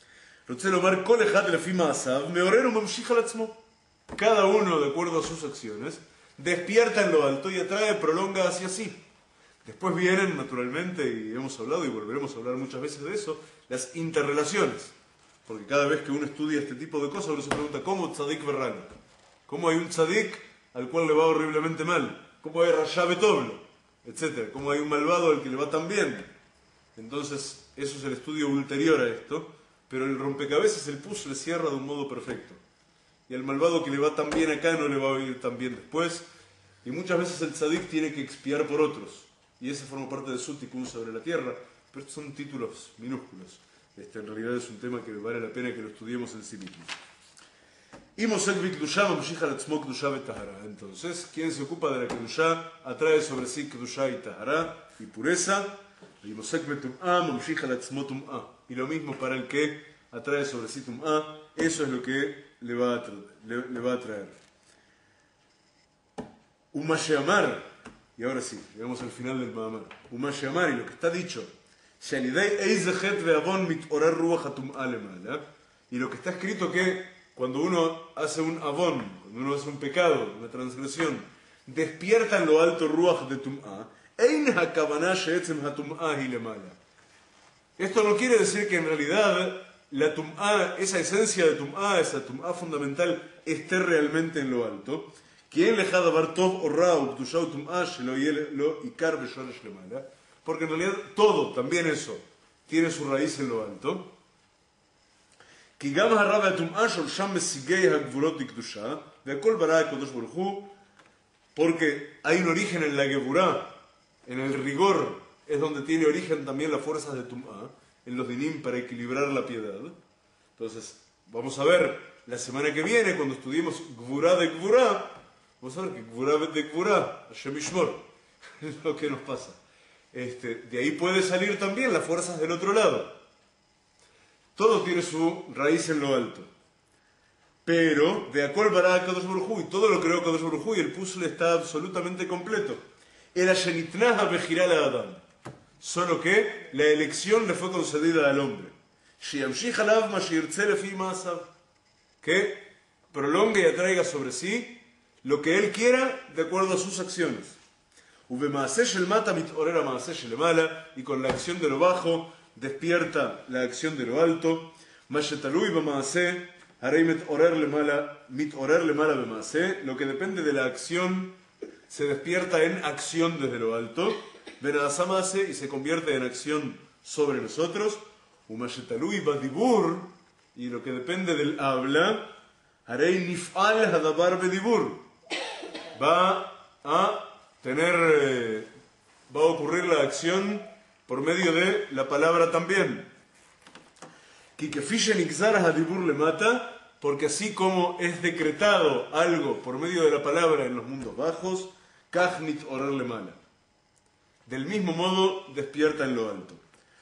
Cada uno, de acuerdo a sus acciones, despierta en lo alto y atrae, prolonga hacia sí. Después vienen, naturalmente, y hemos hablado y volveremos a hablar muchas veces de eso, las interrelaciones. Porque cada vez que uno estudia este tipo de cosas, uno se pregunta, ¿cómo tzadik verrano? ¿Cómo hay un tzadik al cual le va horriblemente mal? ¿Cómo hay Rasha Betoblo? Etcétera. ¿Cómo hay un malvado al que le va tan bien? Entonces, eso es el estudio ulterior a esto, pero el rompecabezas, el puzzle cierra de un modo perfecto. Y al malvado que le va tan bien acá no le va a ir tan bien después. Y muchas veces el tzadik tiene que expiar por otros. Y ese forma parte de su tikkun sobre la tierra. Pero estos son títulos minúsculos. Este, en realidad es un tema que vale la pena que lo estudiemos en sí mismo. Entonces, quien se ocupa de la Kedushá atrae sobre sí Kedushá y Tahara y pureza. Y lo mismo para el que atrae sobre sí Tum'á, eso es lo que le va a, tra- le, le va a traer. Umasheamar, y ahora sí, llegamos al final del Mahamar. Umasheamar, y lo que está dicho, y lo que está escrito que cuando uno hace un avón, cuando uno hace un pecado, una transgresión, despierta en lo alto Ruach de Tum'á, esto no quiere decir que en realidad la Tum'á, esa esencia de Tum'á, esa Tum'á fundamental, esté realmente en lo alto. Porque en realidad todo, también eso, tiene su raíz en lo alto. Porque hay un origen en la Geburá, en el rigor, es donde tiene origen también las fuerzas de Tum'á, en los dinim para equilibrar la piedad. Entonces, vamos a ver la semana que viene, cuando estudiemos Gvurá de Gvurá, vamos a ver que Gvurá de Gvurá, Hashem Yishmor, es lo que nos pasa. Este, de ahí puede salir también las fuerzas del otro lado. Todo tiene su raíz en lo alto. Pero, de Akol Bará Kadosh Baruj Hu, y todo lo creó Kadosh Baruj Hu, y el puzzle está absolutamente completo. El Ashenitnaha Bejirá la Adam. Solo que la elección le fue concedida al hombre. Que prolongue y atraiga sobre sí lo que él quiera de acuerdo a sus acciones. Y con la acción de lo bajo despierta la acción de lo alto. Lo que depende de la acción se despierta en acción desde lo alto. Y se convierte en acción sobre nosotros. Y lo que depende del habla, va a tener, eh, va a ocurrir la acción por medio de la palabra también. Porque así como es decretado algo por medio de la palabra en los mundos bajos, del mismo modo despierta en lo alto.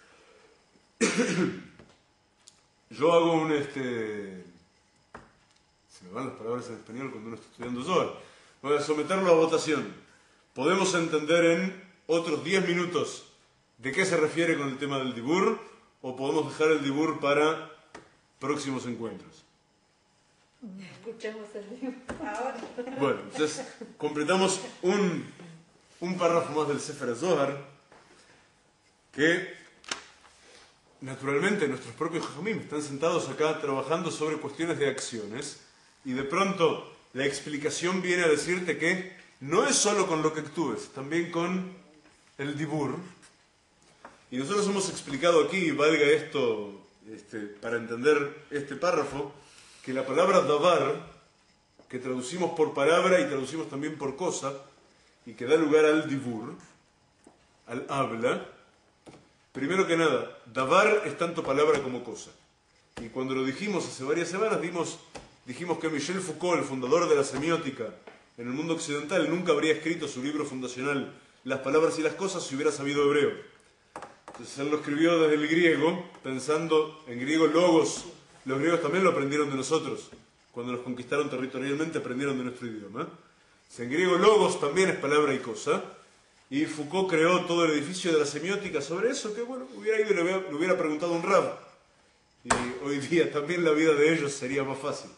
Yo hago un este. Se me van las palabras en español cuando uno está estudiando Zohar. Voy a someterlo a votación. Podemos entender en otros diez minutos de qué se refiere con el tema del dibur, o podemos dejar el dibur para próximos encuentros. Escuchemos el dibur ahora. Bueno, entonces completamos un, un párrafo más del Sefer Zohar que naturalmente nuestros propios jajamim están sentados acá trabajando sobre cuestiones de acciones y de pronto la explicación viene a decirte que no es solo con lo que actúes, también con el dibur. Y nosotros hemos explicado aquí, y valga esto este, para entender este párrafo, que la palabra davar, que traducimos por palabra y traducimos también por cosa, y que da lugar al dibur, al habla, primero que nada, davar es tanto palabra como cosa. Y cuando lo dijimos hace varias semanas, dimos, dijimos que Michel Foucault, el fundador de la semiótica en el mundo occidental, nunca habría escrito su libro fundacional Las palabras y las cosas si hubiera sabido hebreo. Entonces él lo escribió desde el griego, pensando en griego logos. Los griegos también lo aprendieron de nosotros. Cuando nos conquistaron territorialmente aprendieron de nuestro idioma. Entonces, en griego logos también es palabra y cosa. Y Foucault creó todo el edificio de la semiótica sobre eso, que bueno, hubiera ido y le hubiera, le hubiera preguntado a un rab. Y hoy día también la vida de ellos sería más fácil.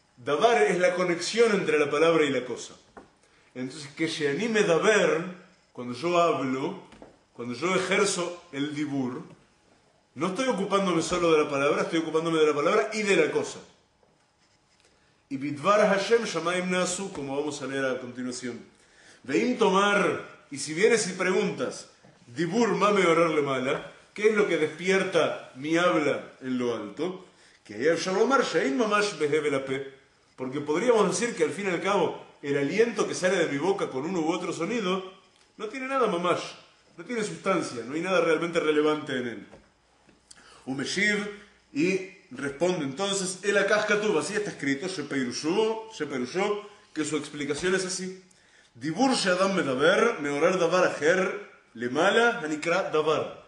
Davar es la conexión entre la palabra y la cosa. Entonces, que se anime daver cuando yo hablo, cuando yo ejerzo el dibur, no estoy ocupándome solo de la palabra, estoy ocupándome de la palabra y de la cosa. Y Bidvar Hashem Shamaim Nasu, como vamos a leer a continuación. Veim tomar, y si vienes y preguntas, Dibur mame orarle mala, ¿qué es lo que despierta mi habla en lo alto? Que hay Shalomar Shaim Mamash Behevelape, porque podríamos decir que al fin y al cabo el aliento que sale de mi boca con uno u otro sonido no tiene nada mamash, no tiene sustancia, no hay nada realmente relevante en él. Umeshiv, y responde entonces, el Akash así está escrito, Shepeirushu, Shepeirushu, que su explicación es así. Dibur Shadam Medaber, Meorar Davar Aher, Lemala, Hanikra Davar.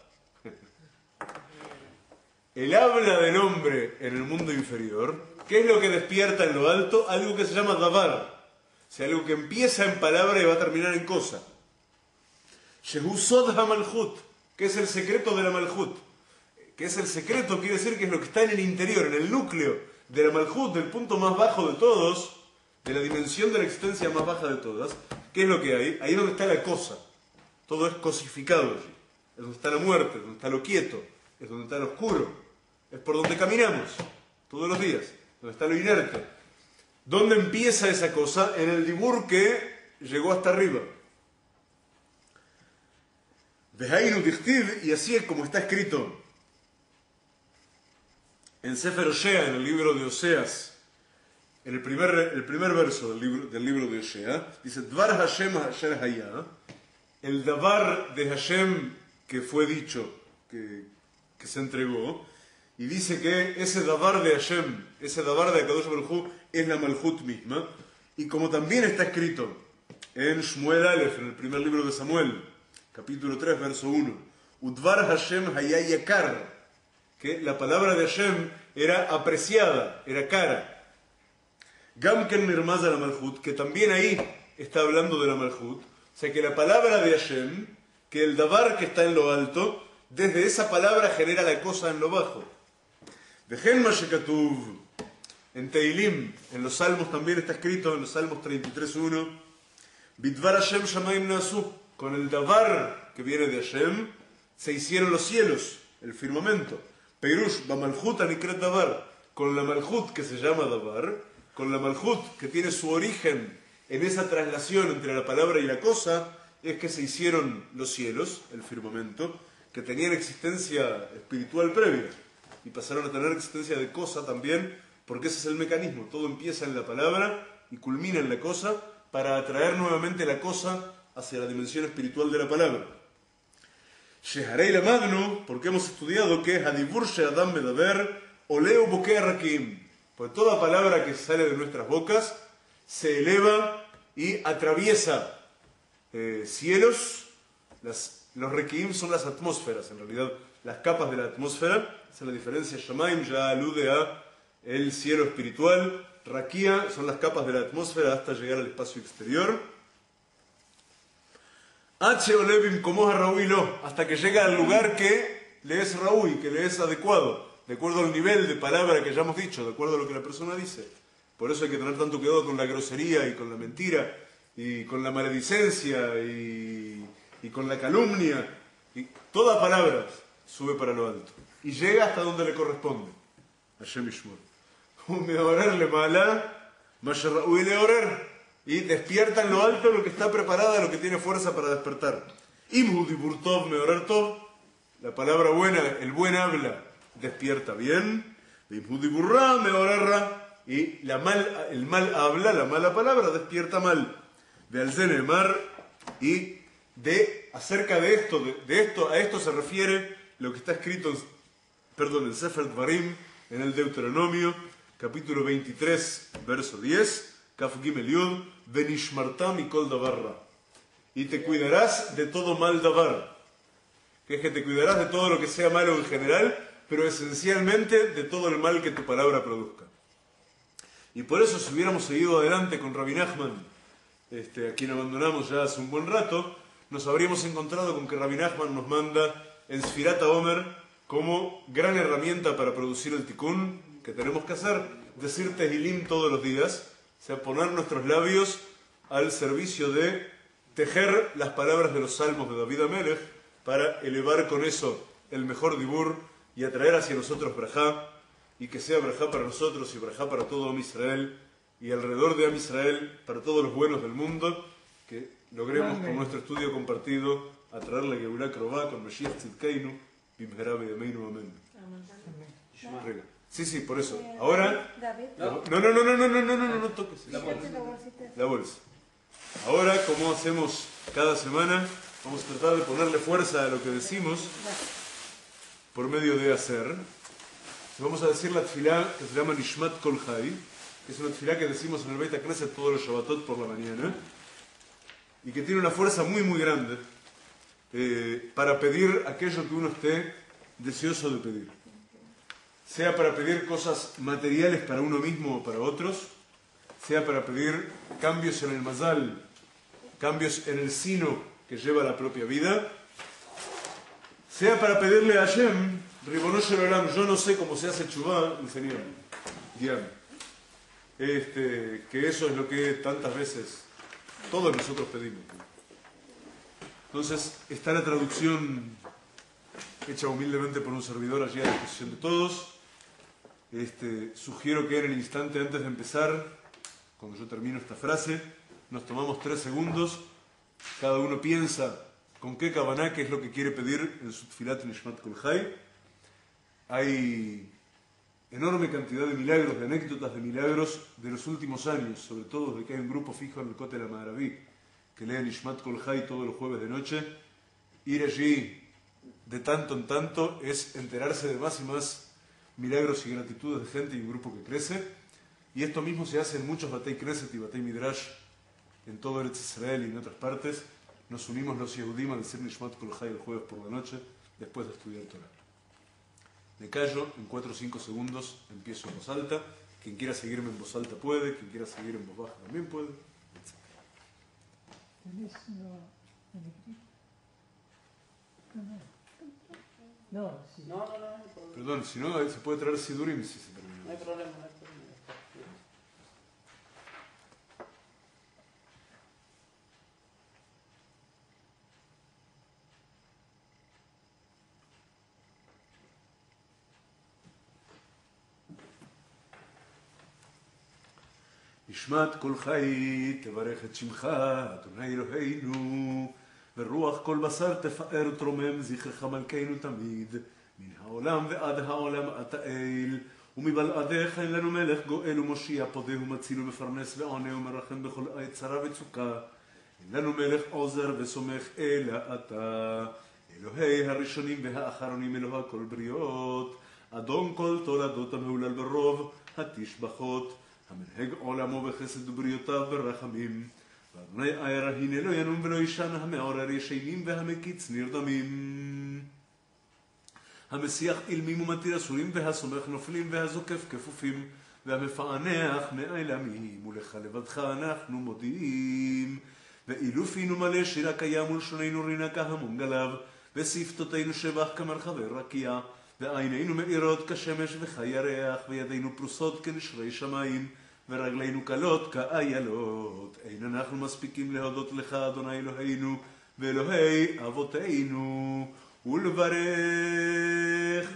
El habla del hombre en el mundo inferior, ¿qué es lo que despierta en lo alto? Algo que se llama Davar. O sea, algo que empieza en palabra y va a terminar en cosa. Shehu Sod HaMalchut, que es el secreto de la Malchut. Que es el secreto, quiere decir que es lo que está en el interior, en el núcleo de la Malchut, del punto más bajo de todos, de la dimensión de la existencia más baja de todas. ¿Qué es lo que hay? Ahí es donde está la cosa. Todo es cosificado allí. Es donde está la muerte, es donde está lo quieto, es donde está lo oscuro. Es por donde caminamos todos los días, donde está lo inerte. ¿Dónde empieza esa cosa? En el dibur que llegó hasta arriba. Vehainu dichtiv, y así es como está escrito en Sefer Osea, en el libro de Oseas, en el primer, el primer verso del libro, del libro de Osea, dice, Dvar Hashem Asher Haya, el Davar de Hashem que fue dicho, que, que se entregó, y dice que ese Davar de Hashem, ese Davar de Akadosh Baruj Hu, es la Malchut misma, y como también está escrito en Shmuel Aleph, en el primer libro de Samuel, capítulo tres, verso uno, Udvar Hashem Haya Yakar, que la palabra de Hashem era apreciada, era cara. Gamken Mirmaz a la Malchut, que también ahí está hablando de la Malchut, o sea que la palabra de Hashem, que el Davar que está en lo alto, desde esa palabra genera la cosa en lo bajo. Vejen Mashekatuv, en Teilim, en los Salmos también está escrito, en los Salmos treinta y tres, uno, Bidvar Hashem Shamaim Nasu, con el Davar que viene de Hashem, se hicieron los cielos, el firmamento. Peirush, Bamalchut Anikret Davar, con la Malchut que se llama Davar, con la Malchut que tiene su origen en esa traslación entre la palabra y la cosa, es que se hicieron los cielos, el firmamento, que tenían existencia espiritual previa, y pasaron a tener existencia de cosa también, porque ese es el mecanismo, todo empieza en la palabra y culmina en la cosa, para atraer nuevamente la cosa hacia la dimensión espiritual de la palabra. Sheharei la Magnu, porque hemos estudiado que es Hadibur Sheadam Medaber, Oleu Bokeh Rakim, pues toda palabra que sale de nuestras bocas se eleva y atraviesa eh, cielos. Las, los Rekim son las atmósferas, en realidad, las capas de la atmósfera. Esa es la diferencia. Shamaim ya alude a el cielo espiritual. Rakia son las capas de la atmósfera hasta llegar al espacio exterior. H. Olevim como a Raúilo, hasta que llega al lugar que le es Raúl, que le es adecuado, de acuerdo al nivel de palabra que ya hemos dicho, de acuerdo a lo que la persona dice. Por eso hay que tener tanto cuidado con la grosería y con la mentira, y con la maledicencia, y, y con la calumnia. Y toda palabra sube para lo alto, y llega hasta donde le corresponde. Hashem Yishmor. Me orarle mala, Masha Raúl le orar. Y despierta en lo alto lo que está preparada, lo que tiene fuerza para despertar. Imhu dibur tov meorar tov, la palabra buena, el buen habla, despierta bien. Imhu dibur ra meorar ra, y la mal, el mal habla, la mala palabra, despierta mal. De alzen mar, y de acerca de esto, de, de esto, a esto se refiere lo que está escrito en, perdón, en Sefer Dvarim, en el Deuteronomio, capítulo veintitrés, verso diez. Kaf Gimel Yud, Benishmartam y Kol Davarra. Y te cuidarás de todo mal davar. Que es que te cuidarás de todo lo que sea malo en general, pero esencialmente de todo el mal que tu palabra produzca. Y por eso, si hubiéramos seguido adelante con Rabbi Nachman, este, a quien abandonamos ya hace un buen rato, nos habríamos encontrado con que Rabbi Nachman nos manda el Sfirat HaOmer como gran herramienta para producir el tikkun que tenemos que hacer, decir Tehilim todos los días. O sea, poner nuestros labios al servicio de tejer las palabras de los salmos de David Amelech para elevar con eso el mejor dibur y atraer hacia nosotros brajá, y que sea brajá para nosotros y brajá para todo Am Israel, y alrededor de Am Israel para todos los buenos del mundo, que logremos con nuestro estudio compartido atraer la Geulá Krová con Mashiach Tzidkeinu, Bimherá Beyameinu, amén. Amén. Sí, sí, por eso. Ahora... No, no, no, no, no, no, no, no, no, no toques. La bolsa. La bolsa. Ahora, como hacemos cada semana, vamos a tratar de ponerle fuerza a lo que decimos por medio de hacer. Vamos a decir la tefilá que se llama Nishmat Kol Chai, que es una tefilá que decimos en el Beit HaKnesset todos los Shabbatot por la mañana, y que tiene una fuerza muy, muy grande eh, para pedir aquello que uno esté deseoso de pedir. Sea para pedir cosas materiales para uno mismo o para otros, sea para pedir cambios en el mazal, cambios en el sino que lleva la propia vida, sea para pedirle a Hashem, Ribono Shel Olam, yo no sé cómo se hace tshuvá, enseñame, guíame. Este, que eso es lo que tantas veces todos nosotros pedimos. Entonces, está la traducción hecha humildemente por un servidor allí a disposición de todos. Este, sugiero que en el instante antes de empezar, cuando yo termino esta frase, nos tomamos tres segundos, cada uno piensa con qué kavaná, qué es lo que quiere pedir en su tfilat Nishmat Kol Chai. Hay enorme cantidad de milagros, de anécdotas de milagros de los últimos años, sobre todo de que hay un grupo fijo en el Kotel HaMaaraví que lee Nishmat Kol Chai todos los jueves de noche. Ir allí de tanto en tanto es enterarse de más y más milagros y gratitudes de gente y un grupo que crece. Y esto mismo se hace en muchos Batei Knesset y Batei Midrash en todo Eretz Israel y en otras partes. Nos unimos los Yehudim a decir Nishmat Kol Chai el jueves por la noche después de estudiar Torah. Me callo, en cuatro o cinco segundos empiezo en voz alta. Quien quiera seguirme en voz alta puede, quien quiera seguir en voz baja también puede, etcétera. No, sí. No, no, no, no hay problema. Perdón, si no, se puede traer Sidurim si se termina. No hay problema, no hay problema. נשמת כל חי תברך את שמך, אדוני אלוהינו, ורוח כל בשר תפאר תרומם זכרך מלכנו תמיד, מן העולם ועד העולם אתה אל, ומבלעדיך אין לנו מלך גואל ומושיע פודה ומציל ומפרנס ועונה ומרחם בכל עת צרה וצוקה, אין לנו מלך עוזר וסומך אלא אתה, אלוהי הראשונים והאחרונים, אלוה כל בריות, אדון כל תולדות המהולל ברוב, התשבחות, המנהג עולמו בחסד ובריאותיו ברחמים, ואדוני עיירה הנה לא ינום ולא ישן, המעורר ישנים והמקיץ נרדמים, המסיח אילמים ומתיר אסורים והסומך נופלים והזוקף כפופים, והמפענח מעלמים, ולך לבדך אנחנו מודיעים, ואילופינו מלא שירה קיים ולשוננו רינה כהמון גלב, ושפתותינו שבח כמרחבי רקיע, ועינינו מאירות כשמש וכירח, וידינו פרוסות כנשרי שמיים, ורגלינו קלות כאיילות. אין אנחנו מספיקים להודות לך, אדוני אלוהינו, ואלוהי אבותינו, ולברך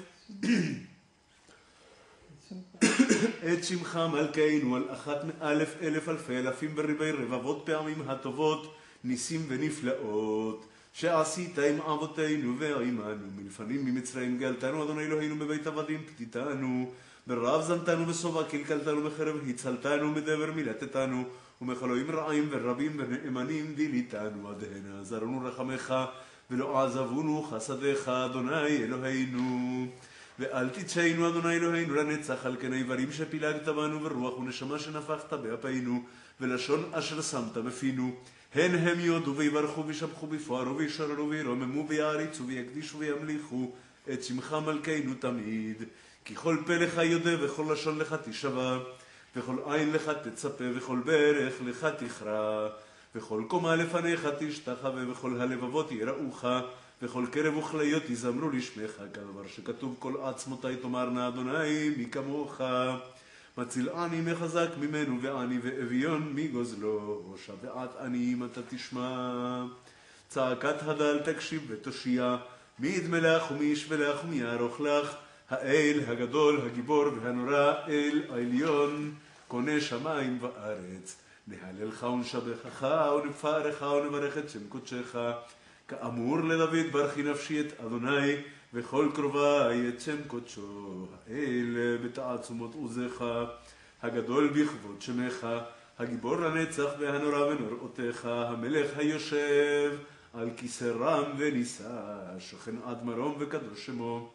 את שמך מלכנו על אחת מאלף אלף אלפי אלפים בריבי רבבות פעמים הטובות, ניסים ונפלאות, שעשית עם אבותינו ועמנו, מלפנים ממצרים גאלתנו, אדוני אלוהינו, בבית עבדים פתיתנו, ברעב זנתנו ושובע קלקלתנו, בחרב הצלתנו, מדבר מילתתנו, ומחלואים רעים ורבים ונאמנים דיליתנו, עד הנה עזרנו רחמך, ולא עזבונו חסדיך, אדוני אלוהינו. ואל תצ'ינו, אדוני אלוהינו, לנצח על כן איברים שפילגת בנו, ורוח ונשמה שנפחת באפינו, ולשון אשר שמת בפינו. הן הם יודו ויברכו וישבחו בפוארו וישררו וירוממו ויעריצו ויקדישו וימליכו את שמך מלכנו תמיד. כי כל פה לך יודע וכל לשון לך תשבע, וכל עין לך תצפה, וכל ברך לך תכרע, וכל קומה לפניך תשתחווה, וכל הלבבות יראוך, וכל קרב וכליות יזמרו לשמך, כדבר שכתוב כל עצמותי תאמרנה, אדוני מי כמוך. מציל עני מחזק ממנו ועני ואביון מגוזלו, שבעת עניים אתה תשמע. צעקת הדל תקשיב ותושיע, מי ידמה לך ומי ישווה לך ומי יערוך לך. האל הגדול הגיבור והנורא אל העליון, קונה שמיים וארץ. נהללך ונשבחך ונפארך ונברך את שם קודשך. כאמור לדוד ברכי נפשי את אדוני וכל קרובי את שם קודשו. האל בתעצומות עוזך, הגדול בכבוד שמך, הגיבור לנצח והנורא בנוראותיך, המלך היושב על כיסא רם ונישא, שוכן עד מרום וקדוש שמו.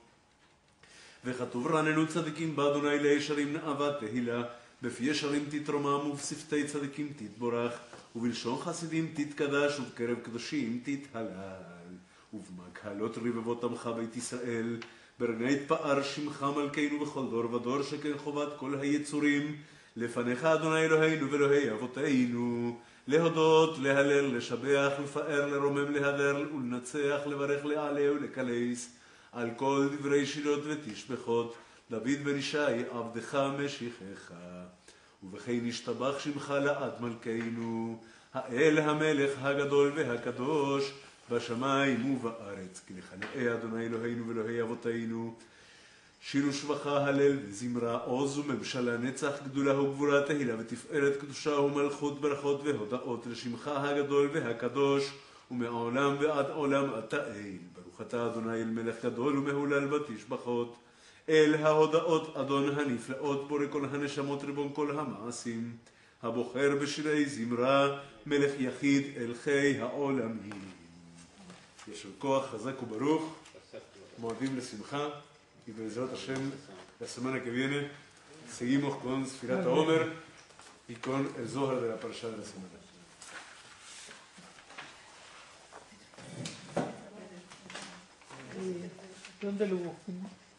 וכתוב רננו צדיקים באדוני לישרים נאווה תהילה, בפי ישרים תתרומם ובשפתי צדיקים תתבורך, ובלשון חסידים תתקדש ובקרב קדושים תתהלל. ובמקהלות רבבות עמך בית ישראל, ברגע יתפאר שמך מלכנו בכל דור ודור, שכן חובת כל היצורים לפניך אדוני אלוהינו ואלוהי אבותינו, להודות, להלל, לשבח, לפאר, לרומם, להדר ולנצח, לברך, לעלה ולקלס על כל דברי שירות ותשבחות, דוד בן ישי עבדך משיחך. ובכן נשתבח שמך לעד מלכנו, האל המלך הגדול והקדוש בשמיים ובארץ, כי לחנאי אדוני אלוהינו ואלוהי אבותינו. שיר ושבחה, הלל וזמרה, עוז וממשלה, נצח גדולה וגבורה, תהילה ותפארת, קדושה ומלכות, ברכות והודאות לשמך הגדול והקדוש, ומעולם ועד עולם אתה אל. ברוך אתה אדוני אל מלך גדול ומהולל בתשבחות, אל ההודאות אדון הנפלאות, בורא כל הנשמות, ריבון כל המעשים, הבוחר בשירי זמרה, מלך יחיד אל חי העולמים. יישר כוח חזק וברוך, מועדים לשמחה, y בעזרת השם, la semana que viene seguimos con Sfirat HaOmer y con el Zohar de la Parashá de la semana. ¿Dónde lo buscan?